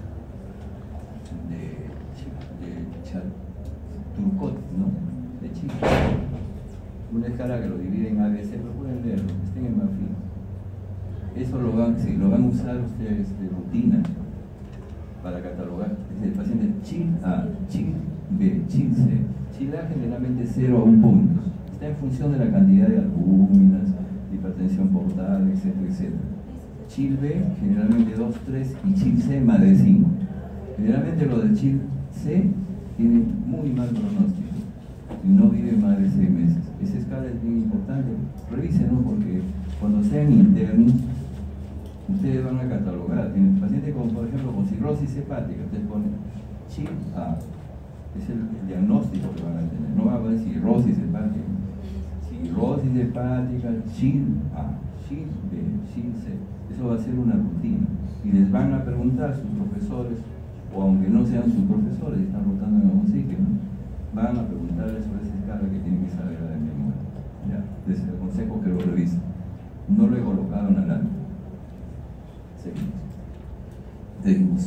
de, de Turcot, ¿no? De Chico, una escala que lo divide en A B C, lo pueden leer, estén en Banfield. Eso lo van, si lo van a usar ustedes de rutina para catalogar. Es el paciente CHIL A, CHIL B, CHIL C. CHIL A generalmente cero a un punto. Está en función de la cantidad de albúminas, hipertensión portal, etcétera, etcétera. CHIL B generalmente dos, tres y CHIL C más de cinco. Generalmente los de CHIL C tienen muy mal pronóstico y no viven más de seis meses. Esa escala es bien importante. Revísenlo, porque cuando sean internos, ustedes van a catalogar. En el paciente con, por ejemplo, con cirrosis hepática, ustedes ponen CHIL A, es el, el diagnóstico que van a tener. No van a poner cirrosis hepática, cirrosis hepática, CHIL A, CHIL B, CHIL C. Eso va a ser una rutina. Y les van a preguntar a sus profesores, o aunque no sean sus profesores, están rotando en algún sitio, ¿no? Van a preguntarles sobre esa escala que tienen que saber de memoria. Ya, les aconsejo que lo revisen. No lo he colocado en la lámina. Seguimos. Seguimos.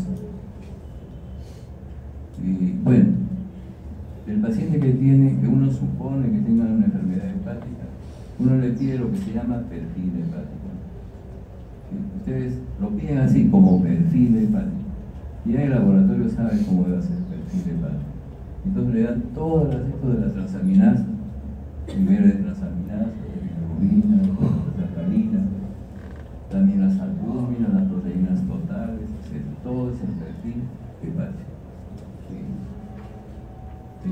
Y bueno, el paciente que tiene, que uno supone que tenga una enfermedad hepática, uno le pide lo que se llama perfil hepático. ¿Sí? Ustedes lo piden así, como perfil hepático. Y ya el laboratorio sabe cómo debe hacer el perfil hepático. Entonces le dan todas las esto de las transaminasas, primero de transaminasas, de bilirrubina, de alcalina, también las albúminas, las proteínas totales, etcétera. Todo es el perfil hepático. Sí. Sí.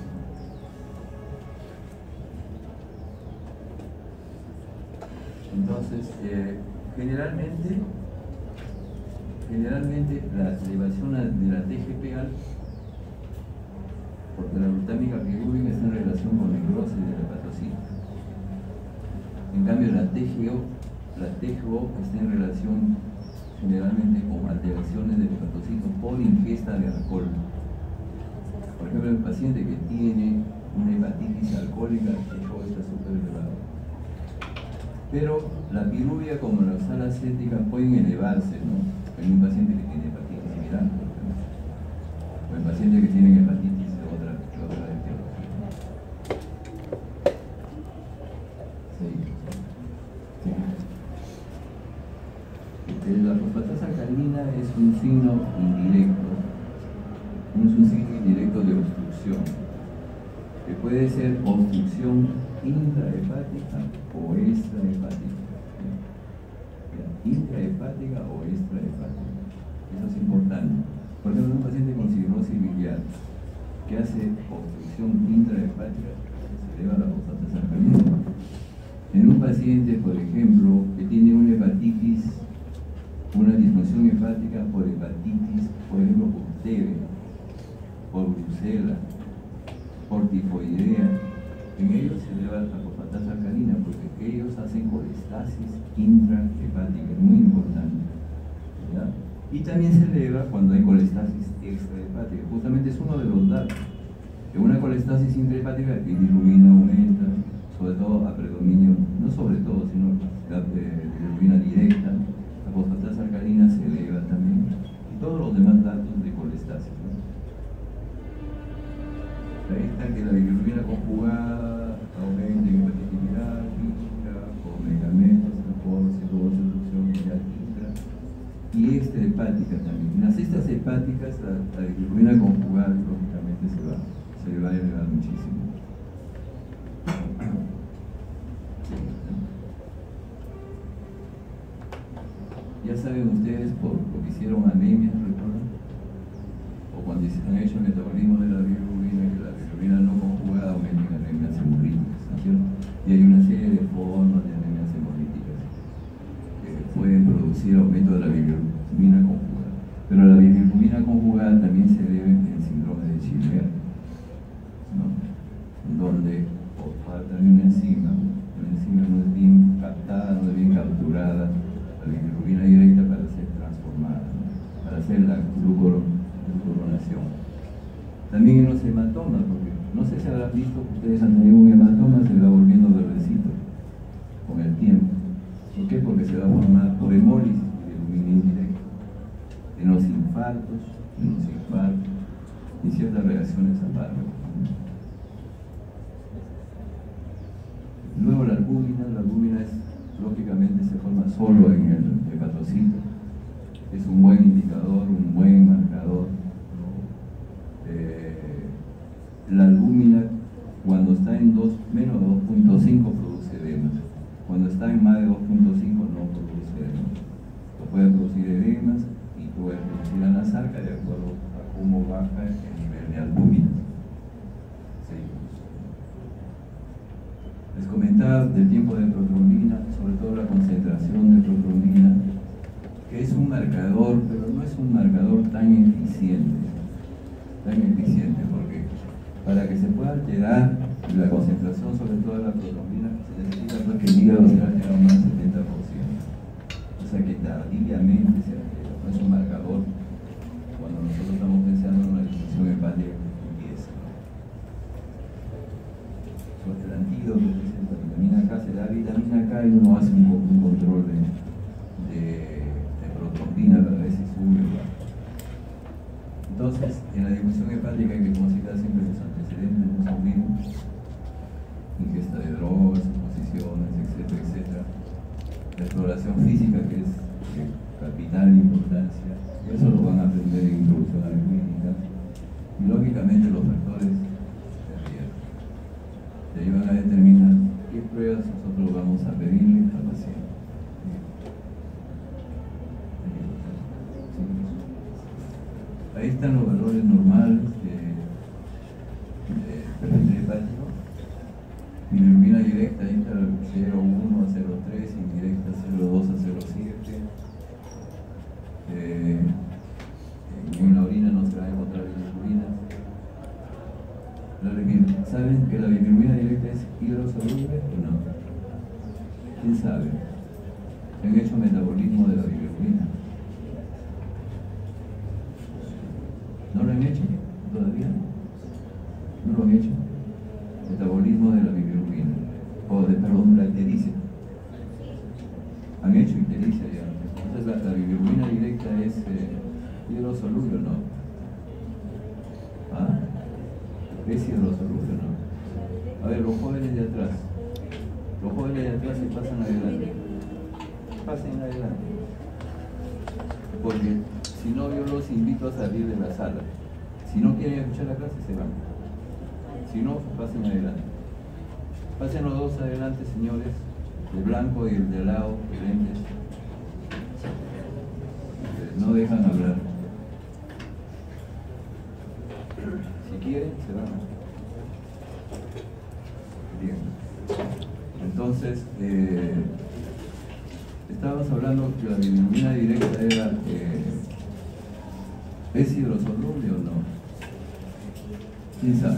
Entonces, eh, generalmente, generalmente la elevación de la T G P alfa, porque la glutámica bilirrúbica está en relación con necrosis del hepatocito. En cambio, la T G O, la T G O está en relación generalmente con alteraciones del hepatocito por ingesta de alcohol. Por ejemplo, el paciente que tiene una hepatitis alcohólica, el T G O está súper elevado. Pero la bilirrubia, como la sal acética, pueden elevarse, ¿no? En un paciente que tiene hepatitis viral, por ejemplo. O el paciente que tiene hepatitis de otra, de otra etiología. Sí. Sí. Este, la fosfatasa alcalina es un signo indirecto, es un signo indirecto de obstrucción. que puede ser obstrucción intrahepática o extrahepática. Intrahepática o extrahepática. Eso es importante. Por ejemplo, un paciente con cirrosis biliar que hace obstrucción intrahepática, se eleva la fosfatasa alcalina. En un paciente, por ejemplo, que tiene una hepatitis, una disfunción hepática por hepatitis, por ejemplo, por T B, por brucela, por tifoidea, en ellos se eleva la fosfatasa alcalina porque ellos hacen colestasis intrahepática, es muy importante, ¿ya? Y también se eleva cuando hay colestasis extrahepática. Justamente es uno de los datos. En una colestasis intrahepática, la bilirrubina aumenta, sobre todo a predominio, no sobre todo, sino la eh, bilirrubina directa, la fosfatasa alcalina se eleva también, y todos los demás datos de colestasis, ¿no? Ahí está que la bilirrubina conjugada aumenta en hepatitis viral, con medicamentos, por cirrosis, viral, y extrahepática también. En las cestas hepáticas, la, la bilirrubina conjugada, lógicamente, se va, se le va a elevar muchísimo. Ya saben ustedes por lo que hicieron anemia, ¿recuerdan? O cuando han hecho el metabolismo de la bilirrubina, que la bilirrubina no conjugada aumenta en anemias hemolíticas, ¿no es cierto? Y hay una serie de formas de anemias hemolíticas que pueden producir aumento de la bilirrubina conjugada. Pero la bilirrubina conjugada también se debe en síndrome de Schiller, ¿no? Donde por falta de una enzima, la enzima no es bien captada, no es bien capturada, la bilirrubina directa para ser transformada, ¿no? Para hacer la glucoronación. También en los hematomas, porque no sé si habrán visto que ustedes han tenido un hematoma, se va volviendo verdecito con el tiempo. ¿Por qué? Porque se va a formar por hemólisis de bilirrubina indirecta. En los infartos, en los infartos y ciertas reacciones apárticas. Luego la albúmina, la albúmina es, lógicamente se forma solo en el hepatocito. Es un buen indicador, un buen marcador, ¿no? Eh, la albúmina, cuando está en dos, menos de dos punto cinco, produce edemas. Cuando está en más de dos punto cinco, no produce edemas. Puede producir edemas y puede producir anasarca de acuerdo a cómo baja el nivel de albúmina. Sí. Les comentaba del tiempo de protrombina, sobre todo la concentración de protrombina, que es un marcador, pero no es un marcador tan eficiente, tan eficiente, porque para que se pueda alterar la concentración, sobre todo de la protrombina, se necesita pues, que el hígado sea alterado más del setenta por ciento. O sea que tardíamente se altera, no es un marcador cuando nosotros estamos pensando en una disfunción hepática que empieza. Sobre el antídoto, que es la vitamina K, se da vitamina K y uno hace un, un control de, de, de protrombina para ver si sube o baja. Entonces, en la disfunción hepática hay que considerar siempre los antecedentes de los mismos, ingesta de drogas, exposiciones, etcétera, etcétera. La exploración física, que es de capital importancia, eso lo van a aprender en introducción a la clínica, y lógicamente los factores de riesgo. Y ahí van a determinar qué pruebas nosotros vamos a pedirle al paciente. Ahí están los valores normales de, de perfil hepático. Bilirrubina directa, ahí está cero coma uno a cero coma tres, indirecta cero coma dos a cero coma siete. Eh, en la orina no se va a encontrar bilirrubina. ¿Saben que la bilirrubina directa es hidrosoluble o no? ¿Quién sabe? ¿Han hecho metabolismo de la bilirrubina? ¿No lo han hecho todavía? ¿No lo han hecho? Metabolismo de la bilirrubina, o de, perdón, la ictericia. Han hecho ictericia ya. Entonces la, la bilirrubina directa es eh, hidrosoluble o no. ¿Ah? Es hidrosoluble o no. A ver, los jóvenes de atrás. Los jóvenes de atrás se pasan adelante. Pasen adelante. Porque si no, yo los invito a salir de la sala. Si no quieren escuchar la clase, se van. Si no, pasen adelante. Pasen los dos adelante, señores. El blanco y el de lado, de lentes. No dejan hablar. Si quieren, se van. Bien. Entonces, eh, estábamos hablando que la bilirrubina directa era, eh, ¿es hidrosoluble o no? ¿Quién sabe?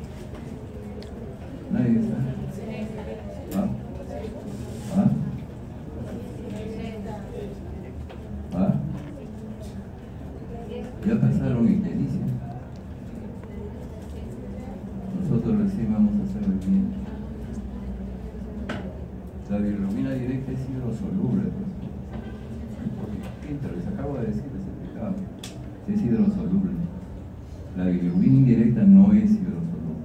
Nadie sabe. ¿Ah? ¿Ah? ¿Ah? Ya pasaron ictericia. Nosotros recién vamos a hacer el bien. La bilirrubina directa es hidrosoluble. Porque, les acabo de decir, les explicaba, es hidrosoluble. La bilirrubina indirecta no es hidrosoluble.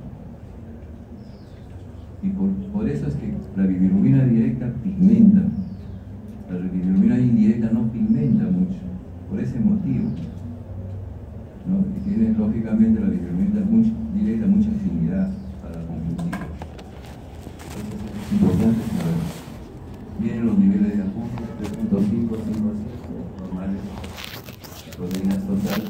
Y por, por eso es que la bilirrubina directa pigmenta. La bilirrubina indirecta no pigmenta mucho, por ese motivo. ¿No? Y tiene lógicamente la bilirrubina mucho, directa mucha afinidad para la conjuntiva. Entonces es importante saber. Vienen los niveles de ajuste, tres punto cinco, cinco punto cinco, normales, proteínas totales.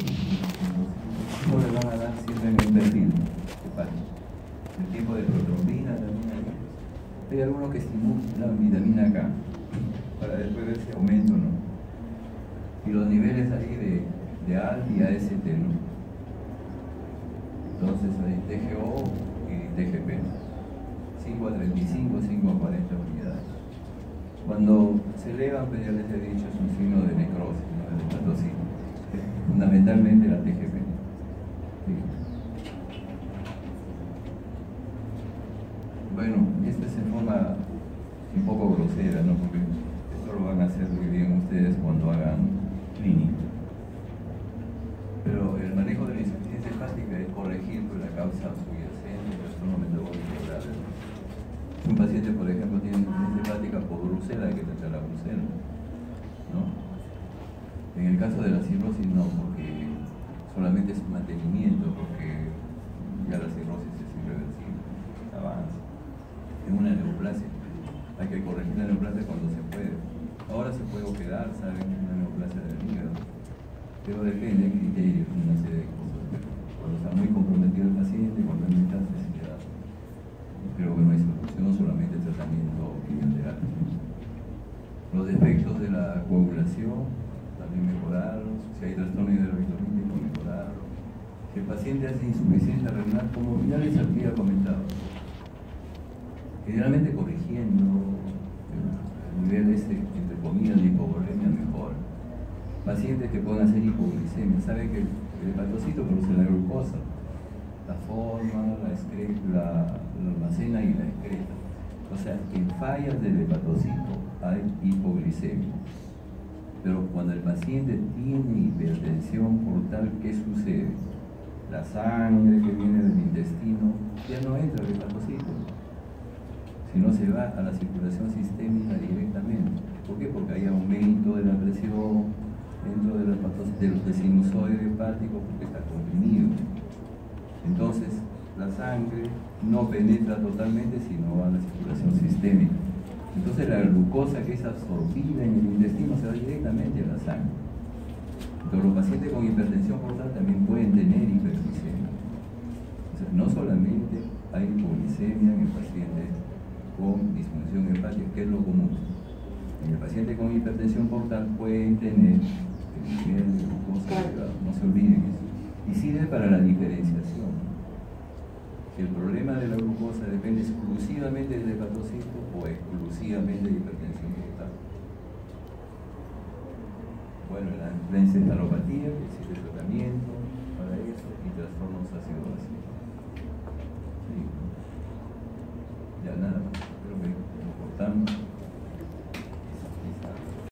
No le van a dar siempre en un perfil hepático. El tipo de protrombina también hay. Hay algunos que estimulan vitamina K para después ver si aumenta o no. Y los niveles ahí de, de A L T y A S T, ¿no? Entonces hay T G O y T G P. cinco a treinta y cinco, cinco a cuarenta unidades. Cuando se elevan, pues ya les he dicho, es un signo de necrosis, ¿no? De hepatocito. Fundamentalmente la T G P. Sí. Bueno, esto es en forma un poco grosera, ¿no? Porque esto lo van a hacer muy bien ustedes cuando hagan clínica. Pero el manejo de la insuficiencia hepática es corregir pues, la causa subyacente, el trastorno metabólico grave. Si un paciente, por ejemplo, tiene insuficiencia hepática por brucela, hay que tratar la brucela, ¿no? En el caso de la cirrosis, no, porque solamente es un mantenimiento, porque ya la cirrosis es irreversible, avanza. Es una neoplasia, hay que corregir la neoplasia cuando se puede. Ahora se puede operar, ¿saben? Una neoplasia del hígado, pero depende de criterios, una serie de cosas. Cuando está muy comprometido el paciente, cuando hay mucha necesidad. Pero bueno, hay solución, solamente tratamiento quimioterapia. Los defectos de la coagulación, también mejorarlos. Si hay trastorno hidroelektrolítico, mejorarlo. Si el paciente hace insuficiencia renal, como ya les había comentado, generalmente corrigiendo el nivel ese, entre comillas, de hipovolemia mejor. Pacientes que pueden hacer hipoglicemia, saben que el hepatocito produce la glucosa, la forma, la, excreta, la, la almacena y la excreta. O sea, en fallas del hepatocito hay hipoglicemia. Pero cuando el paciente tiene hipertensión portal, ¿qué sucede? La sangre que viene del intestino ya no entra al hepatocito, sino se va a la circulación sistémica directamente. ¿Por qué? Porque hay aumento de la presión dentro del, del, del sinusoide hepático porque está comprimido. Entonces, la sangre no penetra totalmente, sino va a la circulación sistémica. Entonces, la glucosa que es absorbida en el intestino se va directamente a la sangre. Entonces, los pacientes con hipertensión portal también pueden tener hiperglicemia. O sea, no solamente hay hipoglicemia en el paciente con disfunción hepática, que es lo común. En el paciente con hipertensión portal pueden tener el nivel de glucosa elevado, no se olviden eso. Y sirve para la diferenciación. Si el problema de la glucosa depende exclusivamente del hepatocito o exclusivamente de hipertensión portal. Bueno, la, la encefalopatía, que existe tratamiento para eso, y trastornos ácido-básicos. Sí. Ya nada más, creo que lo cortamos.